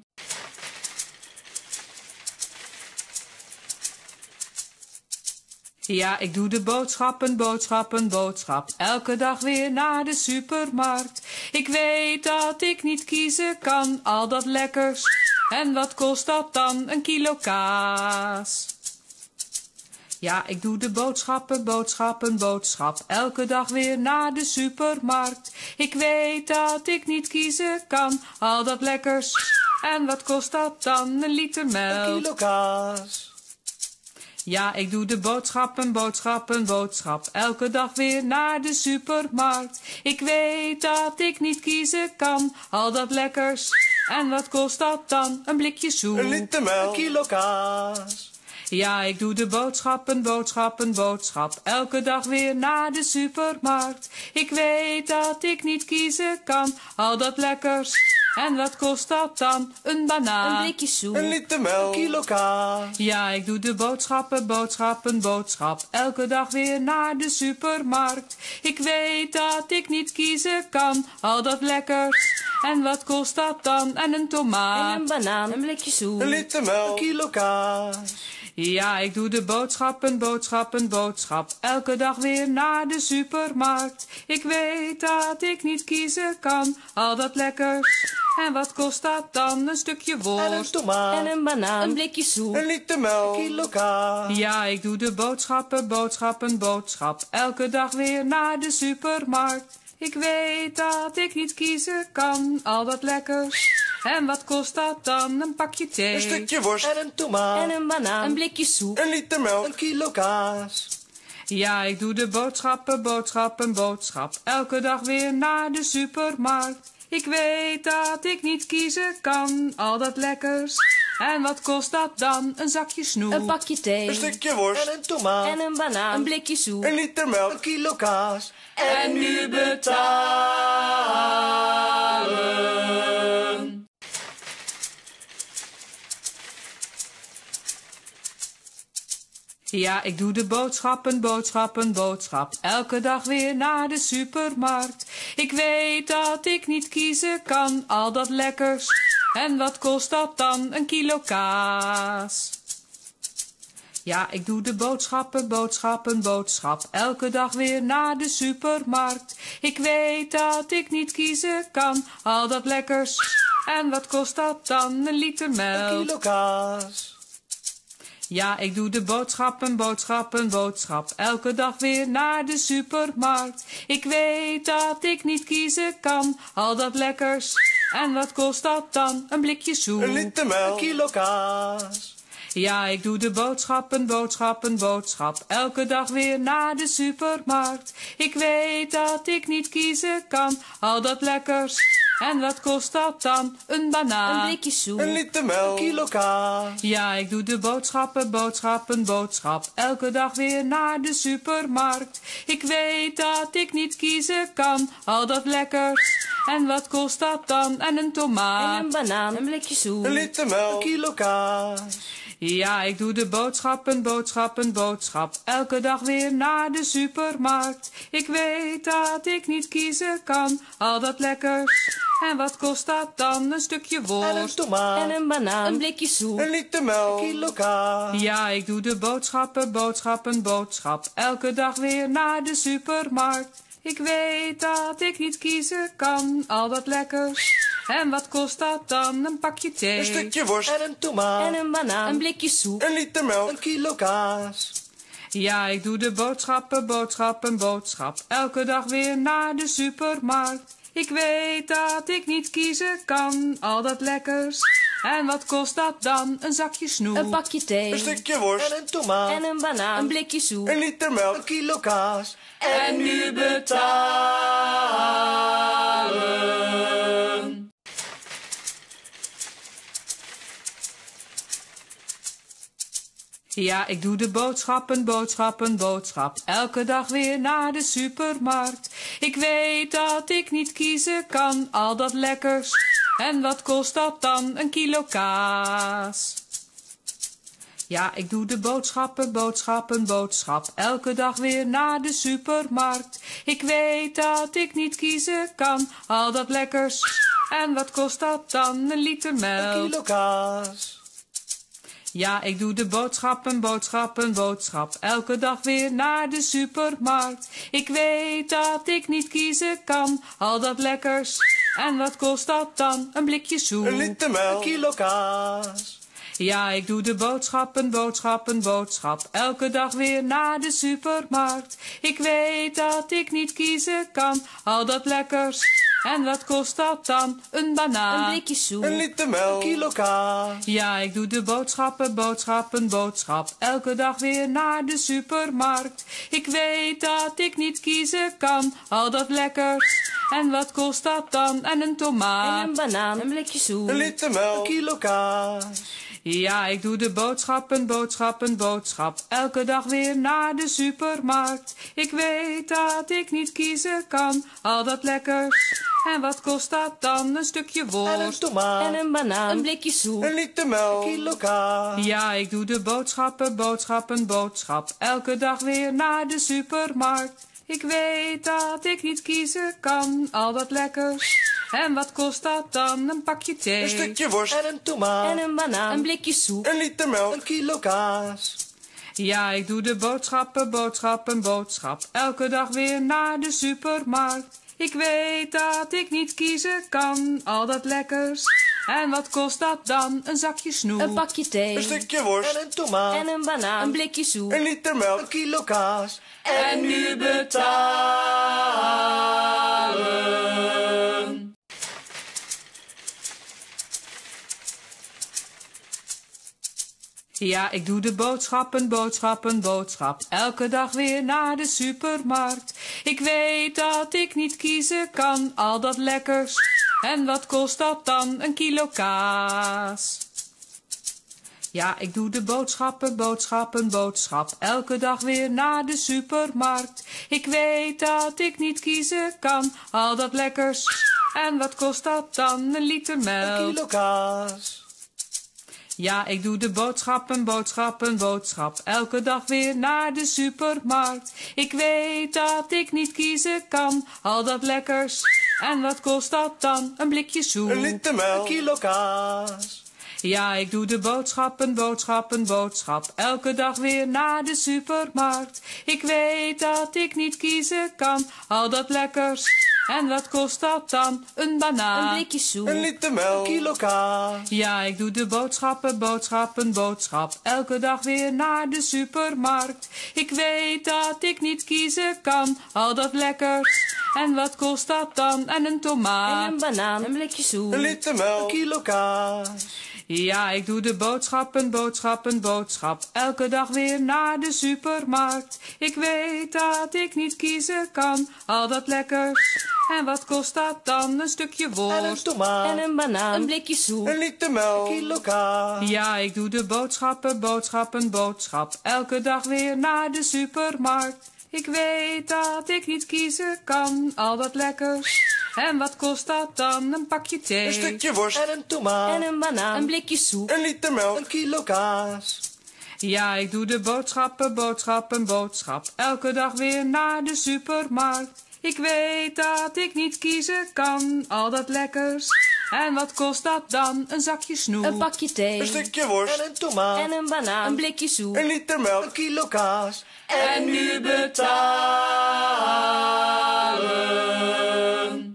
Ja, ik doe de boodschappen, boodschappen, boodschap. Elke dag weer naar de supermarkt. Ik weet dat ik niet kiezen kan. Al dat lekkers. En wat kost dat dan? Een kilo kaas. Ja, ik doe de boodschappen, boodschappen, boodschap. Elke dag weer naar de supermarkt. Ik weet dat ik niet kiezen kan. Al dat lekkers. En wat kost dat dan? Een liter melk. Een kilo kaas. Ja, ik doe de boodschappen, boodschappen, boodschap. Elke dag weer naar de supermarkt. Ik weet dat ik niet kiezen kan. Al dat lekkers. En wat kost dat dan? Een blikje soep. Een liter melk. Een kilo kaas. Ja, ik doe de boodschappen, boodschappen, boodschap. Elke dag weer naar de supermarkt. Ik weet dat ik niet kiezen kan. Al dat lekkers. En wat kost dat dan? Een banaan. Een blikje soep. Een liter melk. Een kilo kaas. Ja, ik doe de boodschappen, boodschappen, boodschap. Elke dag weer naar de supermarkt. Ik weet dat ik niet kiezen kan, al dat lekkers. En wat kost dat dan? En een tomaat. En een banaan. Een blikje soep. Een liter melk. Een kilo kaas. Ja, ik doe de boodschappen, boodschappen, boodschap. Elke dag weer naar de supermarkt. Ik weet dat ik niet kiezen kan, al dat lekkers. En wat kost dat dan? Een stukje En een worst. tomaat. En een banaan. Een blikje soep. Een liter melk. Een kilo kaas. Ja, ik doe de boodschappen, boodschappen, boodschap. Elke dag weer naar de supermarkt. Ik weet dat ik niet kiezen kan, al dat lekkers. En wat kost dat dan? Een pakje thee. Een stukje worst. En een tomaat. En een banaan. Een blikje soep. Een liter melk. Een kilo kaas. Ja, ik doe de boodschappen, boodschappen, boodschap. Elke dag weer naar de supermarkt. Ik weet dat ik niet kiezen kan, al dat lekkers. En wat kost dat dan? Een zakje snoep. Een pakje thee. Een stukje worst. En een tomaat. En een banaan. Een blikje soep. Een liter melk. Een kilo kaas. En nu betalen. Ja, ik doe de boodschappen, boodschappen, boodschap. Elke dag weer naar de supermarkt. Ik weet dat ik niet kiezen kan, al dat lekkers. En wat kost dat dan? Een kilo kaas. Ja, ik doe de boodschappen, boodschappen, boodschap. Elke dag weer naar de supermarkt. Ik weet dat ik niet kiezen kan, al dat lekkers. En wat kost dat dan? Een liter melk. Een kilo kaas. Ja, ik doe de boodschappen, boodschappen, boodschap. Elke dag weer naar de supermarkt. Ik weet dat ik niet kiezen kan, al dat lekkers. En wat kost dat dan? Een blikje soep. Een liter melk. Een kilo kaas. Ja, ik doe de boodschappen, boodschappen, boodschap. Elke dag weer naar de supermarkt. Ik weet dat ik niet kiezen kan, al dat lekkers. En wat kost dat dan? Een banaan. Een blikje soep. Een liter melk. Een kilo kaas. Ja, ik doe de boodschappen, boodschappen, boodschap. Elke dag weer naar de supermarkt. Ik weet dat ik niet kiezen kan, al dat lekkers. En wat kost dat dan? En een tomaat. En een banaan. Een blikje soep. Een liter melk. Een kilo kaas. Ja, ik doe de boodschappen, boodschappen, boodschap. Elke dag weer naar de supermarkt. Ik weet dat ik niet kiezen kan, al dat lekkers. En wat kost dat dan? Een stukje worst. En een tomaat. En een banaan. Een blikje soep. Een liter melk. Een kilo kaas. Ja, ik doe de boodschappen, boodschappen, boodschap. Elke dag weer naar de supermarkt. Ik weet dat ik niet kiezen kan, al dat lekkers. En wat kost dat dan? Een pakje thee. Een stukje worst. En een tomaat. En een banaan. Een blikje soep. Een liter melk. Een kilo kaas. Ja, ik doe de boodschappen, boodschappen, boodschap. Elke dag weer naar de supermarkt. Ik weet dat ik niet kiezen kan, al dat lekkers. En wat kost dat dan? Een zakje snoep. Een pakje thee. Een stukje worst. En een tomaat. En een banaan. Een blikje soep. Een liter melk. Een kilo kaas. En nu betalen. Ja, ik doe de boodschappen, boodschappen, boodschap. Elke dag weer naar de supermarkt. Ik weet dat ik niet kiezen kan, al dat lekkers. En wat kost dat dan? Een kilo kaas. Ja, ik doe de boodschappen, boodschappen, boodschap. Elke dag weer naar de supermarkt. Ik weet dat ik niet kiezen kan, al dat lekkers. En wat kost dat dan? Een liter melk. Een kilo kaas. Ja, ik doe de boodschappen, boodschappen, boodschap. Elke dag weer naar de supermarkt. Ik weet dat ik niet kiezen kan, al dat lekkers. En wat kost dat dan? Een blikje soep. Een liter melk. Een kilo kaas. Ja, ik doe de boodschappen, boodschappen, boodschap. Elke dag weer naar de supermarkt. Ik weet dat ik niet kiezen kan, al dat lekkers. En wat kost dat dan? Een banaan. Een blikje soep. Een liter melk. Een kilo kaas. Ja, ik doe de boodschappen, boodschappen, boodschap. Elke dag weer naar de supermarkt. Ik weet dat ik niet kiezen kan, al dat lekkers. En wat kost dat dan? En een tomaat. En een banaan. Een blikje soep. Een liter melk. Een kilo kaas. Ja, ik doe de boodschappen, boodschappen, boodschap. Elke dag weer naar de supermarkt. Ik weet dat ik niet kiezen kan. Al dat lekkers. En wat kost dat dan? Een stukje worst. En een tomaat. En een banaan. Een blikje soep. Een liter melk. Een kilo kaas. Ja, ik doe de boodschappen, boodschappen, boodschap. Elke dag weer naar de supermarkt. Ik weet dat ik niet kiezen kan. Al dat lekkers. En wat kost dat dan? Een pakje thee. Een stukje worst. En een tomaat. En een banaan. Een blikje soep. Een liter melk. Een kilo kaas. Ja, ik doe de boodschappen, boodschappen, boodschap. Elke dag weer naar de supermarkt. Ik weet dat ik niet kiezen kan. Al dat lekkers. En wat kost dat dan? Een zakje snoep. Een pakje thee. Een stukje worst. En een tomaat. En een banaan. Een blikje soep. Een liter melk. Een kilo kaas. En nu betalen. Ja, ik doe de boodschappen, boodschappen, boodschap. Elke dag weer naar de supermarkt. Ik weet dat ik niet kiezen kan. Al dat lekkers. En wat kost dat dan? Een kilo kaas. Ja, ik doe de boodschappen, boodschappen, boodschap. Elke dag weer naar de supermarkt. Ik weet dat ik niet kiezen kan. Al dat lekkers. En wat kost dat dan? Een liter melk. Een kilo kaas. Ja, ik doe de boodschappen, boodschappen, boodschap. Elke dag weer naar de supermarkt. Ik weet dat ik niet kiezen kan. Al dat lekkers. En wat kost dat dan? Een blikje soep. Een liter melk. Een kilo kaas. Ja, ik doe de boodschappen, boodschappen, boodschap. Elke dag weer naar de supermarkt. Ik weet dat ik niet kiezen kan. Al dat lekkers. En wat kost dat dan? Een banaan. Een blikje soep. Een liter melk. Een kilo kaas. Ja, ik doe de boodschappen, boodschappen, boodschap. Elke dag weer naar de supermarkt. Ik weet dat ik niet kiezen kan. Al dat lekkers. En wat kost dat dan? En een tomaat. En een banaan. Een blikje soep. Een liter melk. Een kilo kaas. Ja, ik doe de boodschappen, boodschappen, boodschap. Elke dag weer naar de supermarkt. Ik weet dat ik niet kiezen kan. Al dat lekkers. En wat kost dat dan? Een stukje worst. En een tomaat. En een banaan. Een blikje soep. Een liter melk. Een kilo kaas. Ja, ik doe de boodschappen, boodschappen, boodschap. Elke dag weer naar de supermarkt. Ik weet dat ik niet kiezen kan. Al dat lekkers. En wat kost dat dan? Een pakje thee. Een stukje worst. En een tomaat. En een banaan. Een blikje soep. Een liter melk. Een kilo kaas. Ja, ik doe de boodschappen, boodschappen, boodschap. Elke dag weer naar de supermarkt. Ik weet dat ik niet kiezen kan. Al dat lekkers. En wat kost dat dan? Een zakje snoep. Een pakje thee. Een stukje worst. En een tomaat. En een banaan. Een blikje soep. Een liter melk. Een kilo kaas. En nu betalen.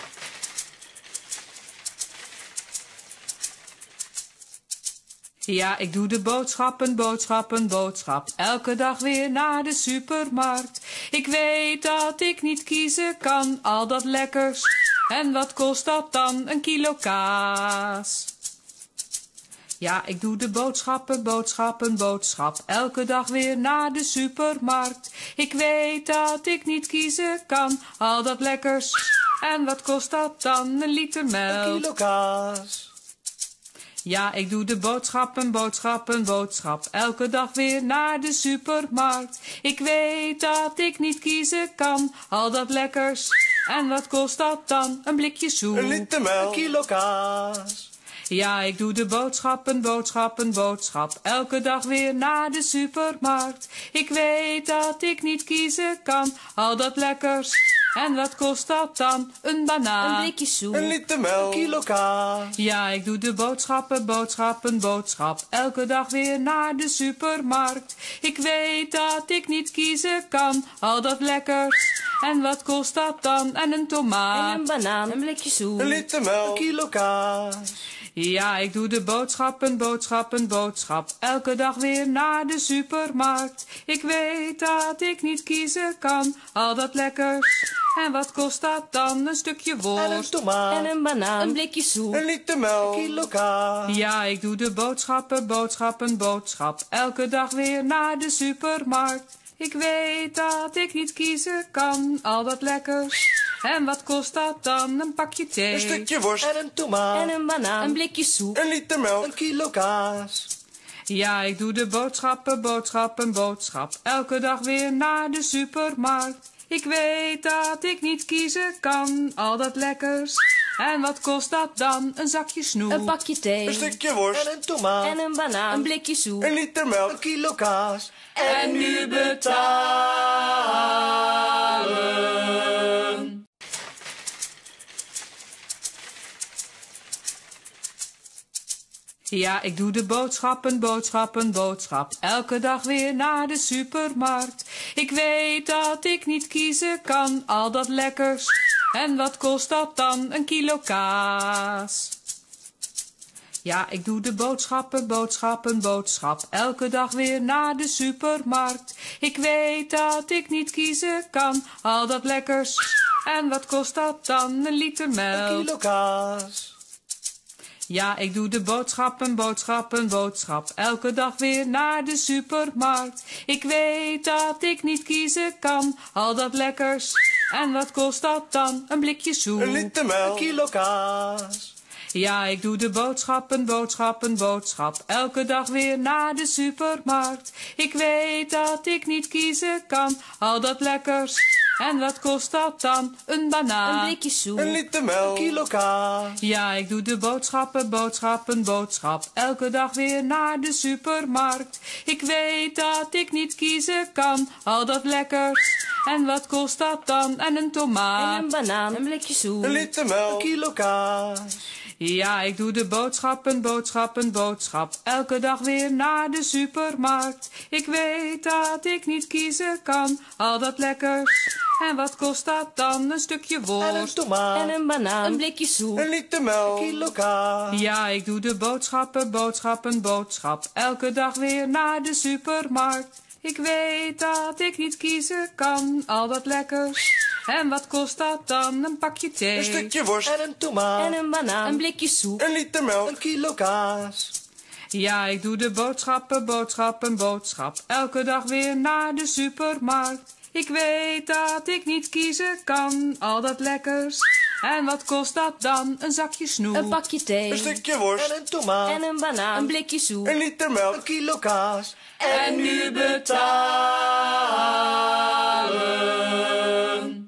Ja, ik doe de boodschappen, boodschappen, boodschap. Elke dag weer naar de supermarkt. Ik weet dat ik niet kiezen kan. Al dat lekkers. En wat kost dat dan? Een kilo kaas. Ja, ik doe de boodschappen, boodschappen, boodschap. Elke dag weer naar de supermarkt. Ik weet dat ik niet kiezen kan. Al dat lekkers. En wat kost dat dan? Een liter melk. Een kilo kaas. Ja, ik doe de boodschappen, boodschappen, boodschap. Elke dag weer naar de supermarkt. Ik weet dat ik niet kiezen kan. Al dat lekkers. En wat kost dat dan? Een blikje soep. Een liter melk. Een kilo kaas. Ja, ik doe de boodschappen, boodschappen, boodschap. Elke dag weer naar de supermarkt. Ik weet dat ik niet kiezen kan. Al dat lekkers. En wat kost dat dan? Een banaan. Een blikje soep. Een liter melk. Een kilo kaas. Ja, ik doe de boodschappen, boodschappen, boodschap. Elke dag weer naar de supermarkt. Ik weet dat ik niet kiezen kan. Al dat lekkers. En wat kost dat dan? En een tomaat. En een banaan. Een blikje soep. Een liter melk. Een kilo kaas. Ja, ik doe de boodschappen, boodschappen, boodschap. Elke dag weer naar de supermarkt. Ik weet dat ik niet kiezen kan. Al dat lekkers. En wat kost dat dan? Een stukje worst. En een tomaat. En een banaan. Een blikje soep. Een liter melk. Een kilo kaas. Ja, ik doe de boodschappen, boodschappen, boodschap. Elke dag weer naar de supermarkt. Ik weet dat ik niet kiezen kan. Al dat lekkers. En wat kost dat dan? Een pakje thee. Een stukje worst. En een tomaat. En een banaan. Een blikje soep. Een liter melk. Een kilo kaas. Ja, ik doe de boodschappen, boodschappen, boodschap. Elke dag weer naar de supermarkt. Ik weet dat ik niet kiezen kan, al dat lekkers. En wat kost dat dan? Een zakje snoep. Een pakje thee. Een stukje worst. En een tomaat. En een banaan. Een blikje soep. Een liter melk. Een kilo kaas. En nu betalen. Ja, ik doe de boodschappen, boodschappen, boodschap. Elke dag weer naar de supermarkt. Ik weet dat ik niet kiezen kan, al dat lekkers. En wat kost dat dan? Een kilo kaas. Ja, ik doe de boodschappen, boodschappen, boodschap. Elke dag weer naar de supermarkt. Ik weet dat ik niet kiezen kan, al dat lekkers. En wat kost dat dan? Een liter melk. Een kilo kaas. Ja, ik doe de boodschappen, boodschappen, boodschap. Elke dag weer naar de supermarkt. Ik weet dat ik niet kiezen kan, al dat lekkers. En wat kost dat dan? Een blikje soep. Een liter melk. Een kilo kaas. Ja, ik doe de boodschappen, boodschappen, boodschap. Elke dag weer naar de supermarkt. Ik weet dat ik niet kiezen kan, al dat lekkers. En wat kost dat dan? Een banaan. Een blikje soep. Een liter melk. Een kilo kaas. Ja, ik doe de boodschappen, boodschappen, boodschap. Elke dag weer naar de supermarkt. Ik weet dat ik niet kiezen kan, al dat lekkers. En wat kost dat dan? En een tomaat. En een banaan. Een blikje soep. Een liter melk. Een kilo kaas. Ja, ik doe de boodschappen, boodschappen, boodschap. Elke dag weer naar de supermarkt. Ik weet dat ik niet kiezen kan, al dat lekkers. En wat kost dat dan? Een stukje worst. En een tomaat. En een banaan. Een blikje soep. Een liter melk. Een kilo kaas. Ja, ik doe de boodschappen, boodschappen, boodschap. Elke dag weer naar de supermarkt. Ik weet dat ik niet kiezen kan, al dat lekkers. En wat kost dat dan? Een pakje thee. Een stukje worst. En een tomaat. En een banaan. Een blikje soep. Een liter melk. Een kilo kaas. Ja, ik doe de boodschappen, boodschappen, boodschap. Elke dag weer naar de supermarkt. Ik weet dat ik niet kiezen kan, al dat lekkers. En wat kost dat dan? Een zakje snoep. Een pakje thee. Een stukje worst. En een tomaat. En een banaan. Een blikje soep. Een liter melk. Een kilo kaas. En nu betalen.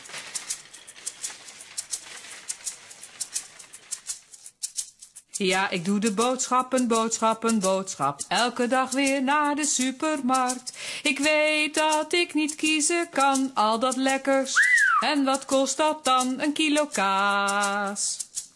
Ja, ik doe de boodschappen, boodschappen, boodschap. Elke dag weer naar de supermarkt. Ik weet dat ik niet kiezen kan, al dat lekkers. En wat kost dat dan? Een kilo kaas.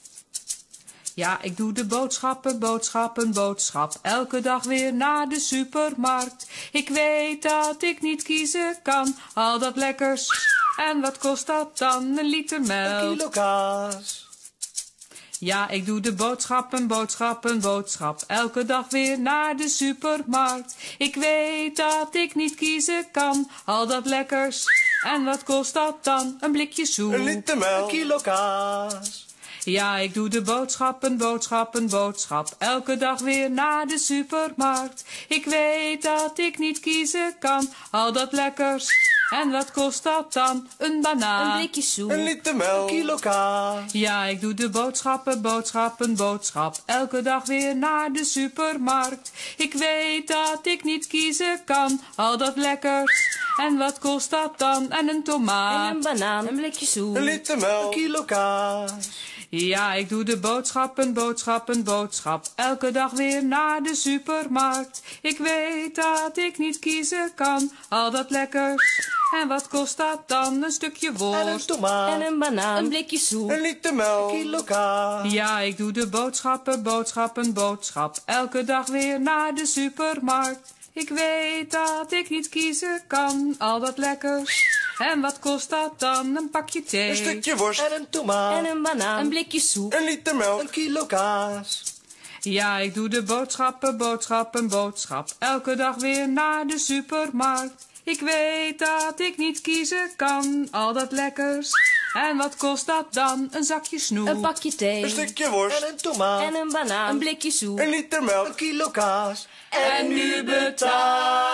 Ja, ik doe de boodschappen, boodschappen, boodschap. Elke dag weer naar de supermarkt. Ik weet dat ik niet kiezen kan, al dat lekkers. En wat kost dat dan? Een liter melk. Een kilo kaas. Ja, ik doe de boodschappen, boodschappen, boodschap. Elke dag weer naar de supermarkt. Ik weet dat ik niet kiezen kan, al dat lekkers. En wat kost dat dan? Een blikje soep. Een liter melk. Een kilo kaas. Ja, ik doe de boodschappen, boodschappen, boodschap. Elke dag weer naar de supermarkt. Ik weet dat ik niet kiezen kan, al dat lekkers. En wat kost dat dan? Een banaan. Een blikje soep. Een liter melk. Een kilo kaas. Ja, ik doe de boodschappen, boodschappen, boodschap. Elke dag weer naar de supermarkt. Ik weet dat ik niet kiezen kan, al dat lekkers. En wat kost dat dan? En een tomaat. En een banaan. Een blikje soep. Een liter melk. Een kilo kaas. Ja, ik doe de boodschappen, boodschappen, boodschap. Elke dag weer naar de supermarkt. Ik weet dat ik niet kiezen kan, al dat lekkers. En wat kost dat dan? Een stukje worst. En een tomaat. En een banaan. Een blikje soep. Een liter melk. Een kilo kaas. Ja, ik doe de boodschappen, boodschappen, boodschap. Elke dag weer naar de supermarkt. Ik weet dat ik niet kiezen kan, al dat lekkers. En wat kost dat dan? Een pakje thee. Een stukje worst. En een tomaat. En een banaan. Een blikje soep. Een liter melk. Een kilo kaas. Ja, ik doe de boodschappen, boodschappen, boodschap. Elke dag weer naar de supermarkt. Ik weet dat ik niet kiezen kan, al dat lekkers. En wat kost dat dan? Een zakje snoep. Een pakje thee. Een stukje worst. En een tomaat. En een banaan. Een blikje soep. Een liter melk. Een kilo kaas. En nu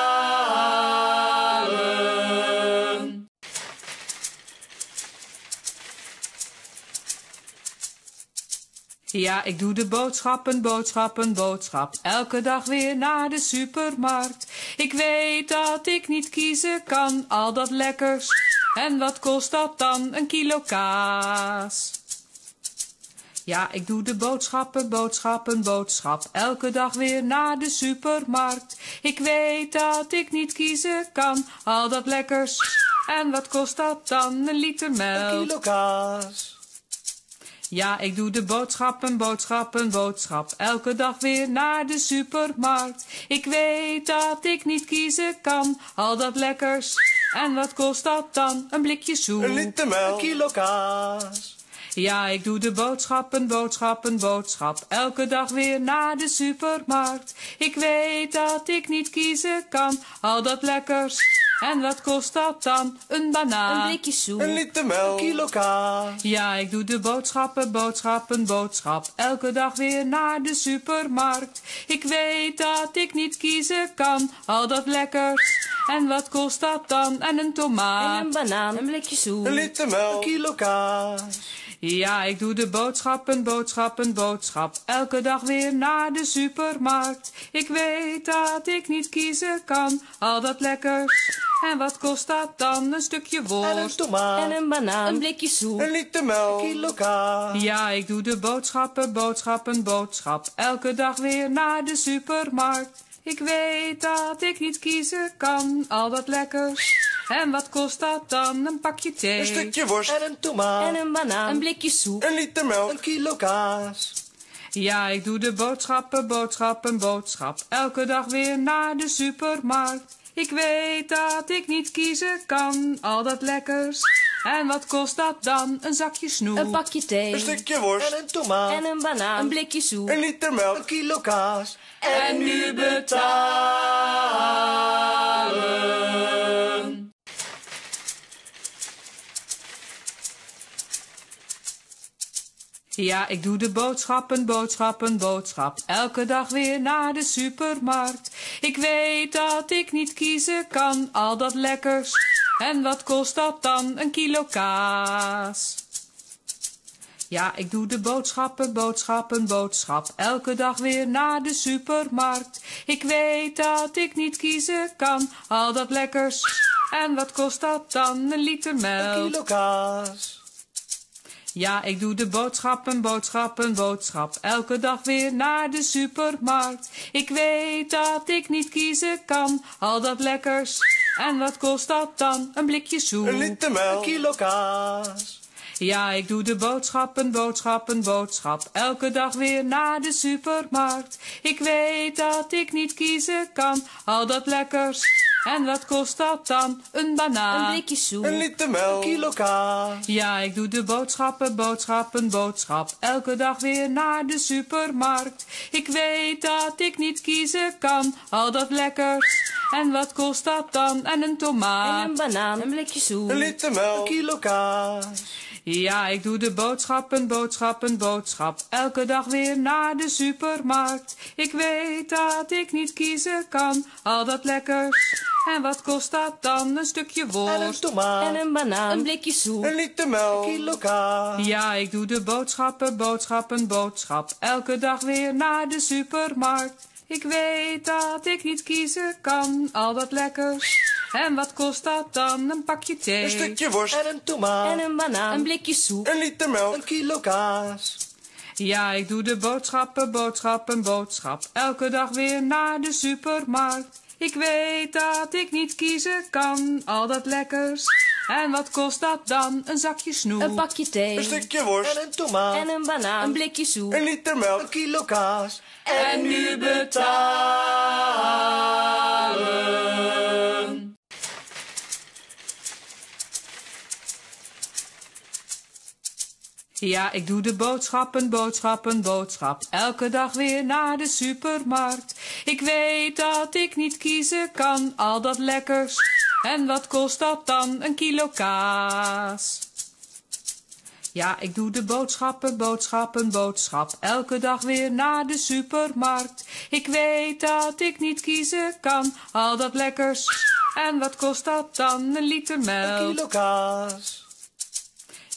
betalen. Ja, ik doe de boodschappen, boodschappen, boodschap. Elke dag weer naar de supermarkt. Ik weet dat ik niet kiezen kan, al dat lekkers. En wat kost dat dan, een kilo kaas? Ja, ik doe de boodschappen, boodschappen, boodschap. Elke dag weer naar de supermarkt. Ik weet dat ik niet kiezen kan, al dat lekkers. En wat kost dat dan, een liter melk? Een kilo kaas. Ja, ik doe de boodschappen, boodschappen, boodschap. Elke dag weer naar de supermarkt. Ik weet dat ik niet kiezen kan, al dat lekkers. En wat kost dat dan, een blikje soep? Een liter melk. Een kilo kaas. Ja, ik doe de boodschappen, boodschappen, boodschap. Elke dag weer naar de supermarkt. Ik weet dat ik niet kiezen kan, al dat lekkers. En wat kost dat dan, een banaan? Een blikje soep. Een liter melk. Een kilo kaas. Ja, ik doe de boodschappen, boodschappen, boodschap. Elke dag weer naar de supermarkt. Ik weet dat ik niet kiezen kan, al dat lekkers. En wat kost dat dan, en een tomaat? En een banaan, een blikje soep. Een liter melk. Een kilo kaas. Ja, ik doe de boodschappen, boodschappen, boodschap. Elke dag weer naar de supermarkt. Ik weet dat ik niet kiezen kan, al dat lekkers. En wat kost dat dan, een stukje worst? En een tomaat. En een banaan, een blikje soep. Een liter melk. Een kilo kaas. Ja, ik doe de boodschappen, boodschappen, boodschap. Elke dag weer naar de supermarkt. Ik weet dat ik niet kiezen kan, al dat lekkers. En wat kost dat dan, een pakje thee? Een stukje worst. En een tomaat. En een banaan, een blikje soep. Een liter melk. Een kilo kaas. Ja, ik doe de boodschappen, boodschappen, boodschap. Elke dag weer naar de supermarkt. Ik weet dat ik niet kiezen kan, al dat lekkers. En wat kost dat dan, een zakje snoep? Een pakje thee. Een stukje worst. En een tomaat. En een banaan, een blikje soep. Een liter melk. Een kilo kaas. En nu betalen. Ja, ik doe de boodschappen, boodschappen, boodschap. Elke dag weer naar de supermarkt. Ik weet dat ik niet kiezen kan, al dat lekkers. En wat kost dat dan, een kilo kaas? Ja, ik doe de boodschappen, boodschappen, boodschap. Elke dag weer naar de supermarkt. Ik weet dat ik niet kiezen kan, al dat lekkers. En wat kost dat dan, een liter melk? Een kilo kaas. Ja, ik doe de boodschappen, boodschappen, boodschap. Elke dag weer naar de supermarkt. Ik weet dat ik niet kiezen kan, al dat lekkers. En wat kost dat dan, een blikje soep? Een liter melk. Een kilo kaas. Ja, ik doe de boodschappen, boodschappen, boodschap. Elke dag weer naar de supermarkt. Ik weet dat ik niet kiezen kan, al dat lekkers. En wat kost dat dan, een banaan? Een blikje soep. Een liter melk. Een kilo kaas. Ja, ik doe de boodschappen, boodschappen, boodschap. Elke dag weer naar de supermarkt. Ik weet dat ik niet kiezen kan, al dat lekkers. En wat kost dat dan, en een tomaat? En een banaan, een blikje soep. Een liter melk. Een kilo kaas. Ja, ik doe de boodschappen, boodschappen, boodschap. Elke dag weer naar de supermarkt. Ik weet dat ik niet kiezen kan, al dat lekkers. En wat kost dat dan, een stukje worst? En een tomaat. En een banaan, een blikje soep. Een liter melk. Een kilo kaas. Ja, ik doe de boodschappen, boodschappen, boodschap. Elke dag weer naar de supermarkt. Ik weet dat ik niet kiezen kan, al dat lekkers. En wat kost dat dan, een pakje thee? Een stukje worst. En een tomaat. En een banaan, een blikje soep. Een liter melk. Een kilo kaas. Ja, ik doe de boodschappen, boodschappen, boodschap. Elke dag weer naar de supermarkt. Ik weet dat ik niet kiezen kan, al dat lekkers. En wat kost dat dan, een zakje snoep? Een pakje thee. Een stukje worst. En een tomaat. En een banaan, een blikje soep. Een liter melk. Een kilo kaas. En nu betalen. Ja, ik doe de boodschappen, boodschappen, boodschap. Elke dag weer naar de supermarkt. Ik weet dat ik niet kiezen kan, al dat lekkers. En wat kost dat dan, een kilo kaas? Ja, ik doe de boodschappen, boodschappen, boodschap. Elke dag weer naar de supermarkt. Ik weet dat ik niet kiezen kan, al dat lekkers. En wat kost dat dan, een liter melk? Een kilo kaas.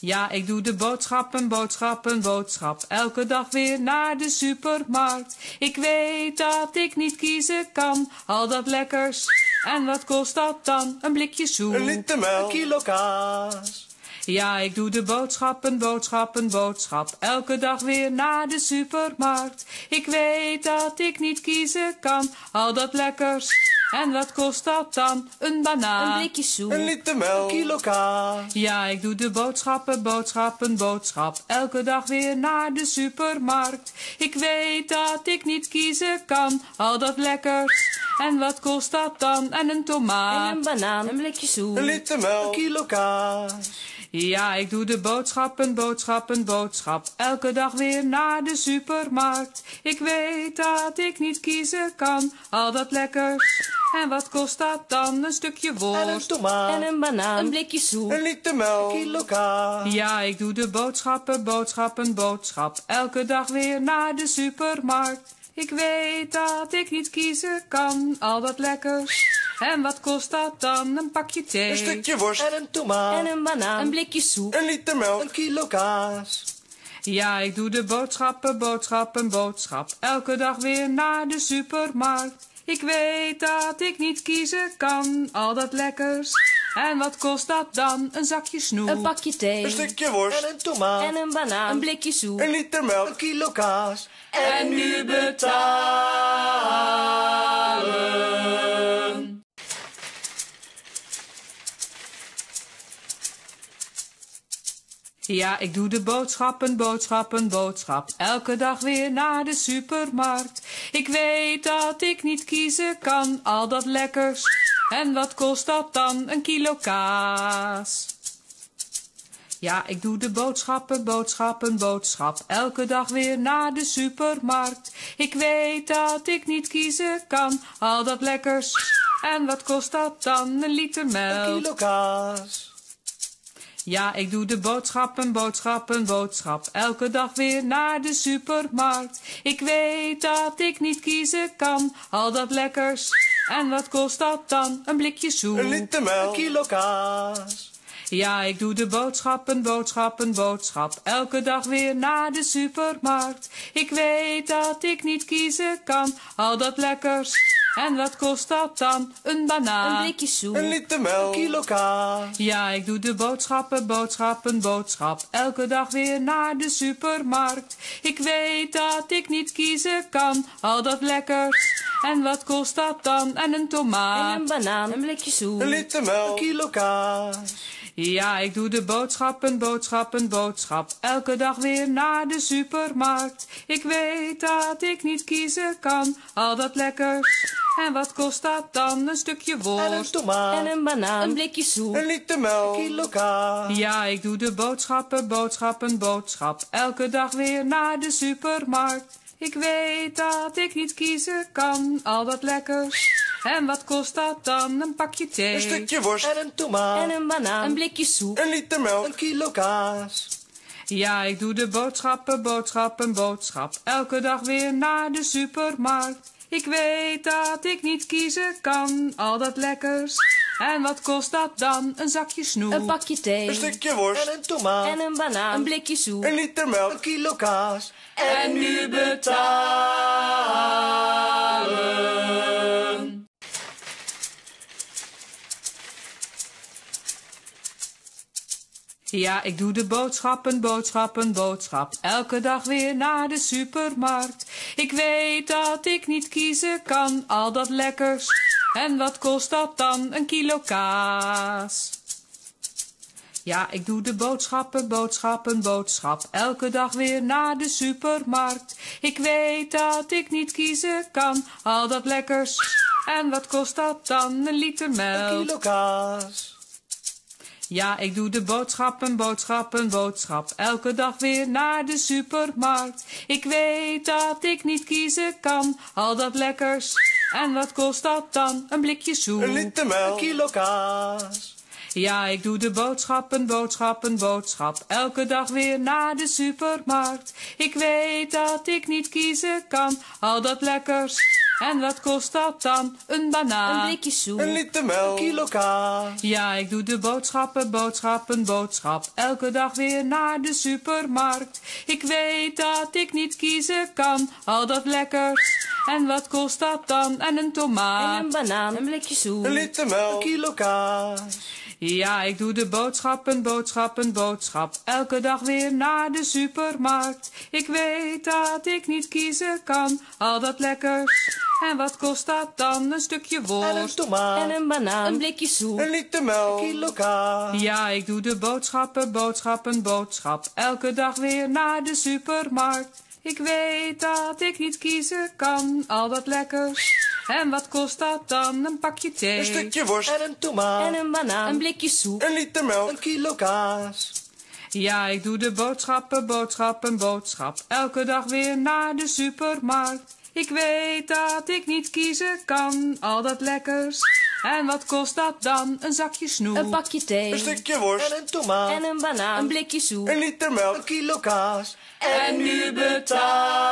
Ja, ik doe de boodschappen, boodschappen, boodschap. Elke dag weer naar de supermarkt. Ik weet dat ik niet kiezen kan. Al dat lekkers. En wat kost dat dan? Een blikje soep. Een liter melk. Een kilo kaas. Ja, ik doe de boodschappen, boodschappen, boodschap. Elke dag weer naar de supermarkt. Ik weet dat ik niet kiezen kan. Al dat lekkers. En wat kost dat dan? Een banaan. Een blikje soep. Een liter melk. Een kilo kaas. Ja, ik doe de boodschappen, boodschappen, boodschap. Elke dag weer naar de supermarkt. Ik weet dat ik niet kiezen kan. Al dat lekkers. En wat kost dat dan? En een tomaat. En een banaan. Een blikje soep. Een liter melk. Een kilo kaas. Ja, ik doe de boodschappen, boodschappen, boodschap. Elke dag weer naar de supermarkt. Ik weet dat ik niet kiezen kan. Al dat lekkers. En wat kost dat dan? Een stukje En een worst. tomaat. En een banaan. Een blikje soep. Een liter melk. Een kilo kaas. Ja, ik doe de boodschappen, boodschappen, boodschap. Elke dag weer naar de supermarkt. Ik weet dat ik niet kiezen kan. Al dat lekkers. En wat kost dat dan? Een pakje thee. Een stukje worst. En een tomaat. En een banaan. Een blikje soep. Een liter melk. Een kilo kaas. Ja, ik doe de boodschappen, boodschappen, boodschap. Elke dag weer naar de supermarkt. Ik weet dat ik niet kiezen kan. Al dat lekkers. En wat kost dat dan? Een zakje snoep. Een pakje thee. Een stukje worst. En een tomaat. En een banaan. Een blikje soep. Een liter melk. Een kilo kaas. En nu betalen. Ja, ik doe de boodschappen, boodschappen, boodschap. Elke dag weer naar de supermarkt. Ik weet dat ik niet kiezen kan. Al dat lekkers. En wat kost dat dan? Een kilo kaas. Ja, ik doe de boodschappen, boodschappen, boodschap. Elke dag weer naar de supermarkt. Ik weet dat ik niet kiezen kan. Al dat lekkers. En wat kost dat dan? Een liter melk. Een kilo kaas. Ja, ik doe de boodschappen, boodschappen, boodschap. Elke dag weer naar de supermarkt. Ik weet dat ik niet kiezen kan. Al dat lekkers. En wat kost dat dan? Een blikje soep. Een liter melk. Een kilo kaas. Ja, ik doe de boodschappen, boodschappen, boodschap. Elke dag weer naar de supermarkt. Ik weet dat ik niet kiezen kan. Al dat lekkers. En wat kost dat dan? Een banaan. Een blikje soep. Een liter melk. Een kilo kaas. Ja, ik doe de boodschappen, boodschappen, boodschap. Elke dag weer naar de supermarkt. Ik weet dat ik niet kiezen kan. Al dat lekkers. En wat kost dat dan? En een tomaat. En een banaan. Een blikje soep. Een liter melk. Een kilo kaas. Ja, ik doe de boodschappen, boodschappen, boodschap. Elke dag weer naar de supermarkt. Ik weet dat ik niet kiezen kan. Al dat lekkers. En wat kost dat dan? Een stukje worst. En een tomaat. En een banaan. Een blikje soep. Een liter melk. Een kilo kaas. Ja, ik doe de boodschappen, boodschappen, boodschap. Elke dag weer naar de supermarkt. Ik weet dat ik niet kiezen kan. Al dat lekkers. En wat kost dat dan? Een pakje thee. Een stukje worst. En een tomaat. En een banaan. Een blikje soep. Een liter melk. Een kilo kaas. Ja, ik doe de boodschappen, boodschappen, boodschap. Elke dag weer naar de supermarkt. Ik weet dat ik niet kiezen kan. Al dat lekkers. En wat kost dat dan? Een zakje snoep. Een pakje thee. Een stukje worst. En een tomaat. En een banaan. Een blikje soep. Een liter melk. Een kilo kaas. En nu betalen. Ja, ik doe de boodschappen, boodschappen, boodschap. Elke dag weer naar de supermarkt. Ik weet dat ik niet kiezen kan. Al dat lekkers. En wat kost dat dan? Een kilo kaas. Ja, ik doe de boodschappen, boodschappen, boodschap. Elke dag weer naar de supermarkt. Ik weet dat ik niet kiezen kan. Al dat lekkers. En wat kost dat dan? Een liter melk. Een kilo kaas. Ja, ik doe de boodschappen, boodschappen, boodschap. Elke dag weer naar de supermarkt. Ik weet dat ik niet kiezen kan. Al dat lekkers. En wat kost dat dan? Een blikje soep. Een liter melk. Een kilo kaas. Ja, ik doe de boodschappen, boodschappen, boodschap. Elke dag weer naar de supermarkt. Ik weet dat ik niet kiezen kan. Al dat lekkers. En wat kost dat dan? Een banaan. Een blikje soep. Een liter melk. Een kilo kaas. Ja, ik doe de boodschappen, boodschappen, boodschap. Elke dag weer naar de supermarkt. Ik weet dat ik niet kiezen kan, al dat lekkers. En wat kost dat dan? En een tomaat. En een banaan. Een blikje soep. Een liter melk. Een kilo kaas. Ja, ik doe de boodschappen, boodschappen, boodschap. Elke dag weer naar de supermarkt. Ik weet dat ik niet kiezen kan, al dat lekkers. En wat kost dat dan? Een stukje worst. En een tomaat. En een banaan. Een blikje soep. Een liter melk. Een kilo kaas. Ja, ik doe de boodschappen, boodschappen, boodschap. Elke dag weer naar de supermarkt. Ik weet dat ik niet kiezen kan, al dat lekkers. En wat kost dat dan? Een pakje thee. Een stukje worst. En een tomaat. En een banaan. Een blikje soep. Een liter melk. Een kilo kaas. Ja, ik doe de boodschappen, boodschappen, boodschap. Elke dag weer naar de supermarkt. Ik weet dat ik niet kiezen kan, al dat lekkers. En wat kost dat dan? Een zakje snoep. Een pakje thee. Een stukje worst. En een tomaat. En een banaan. Een blikje soep. Een liter melk. Een kilo kaas. En nu betaal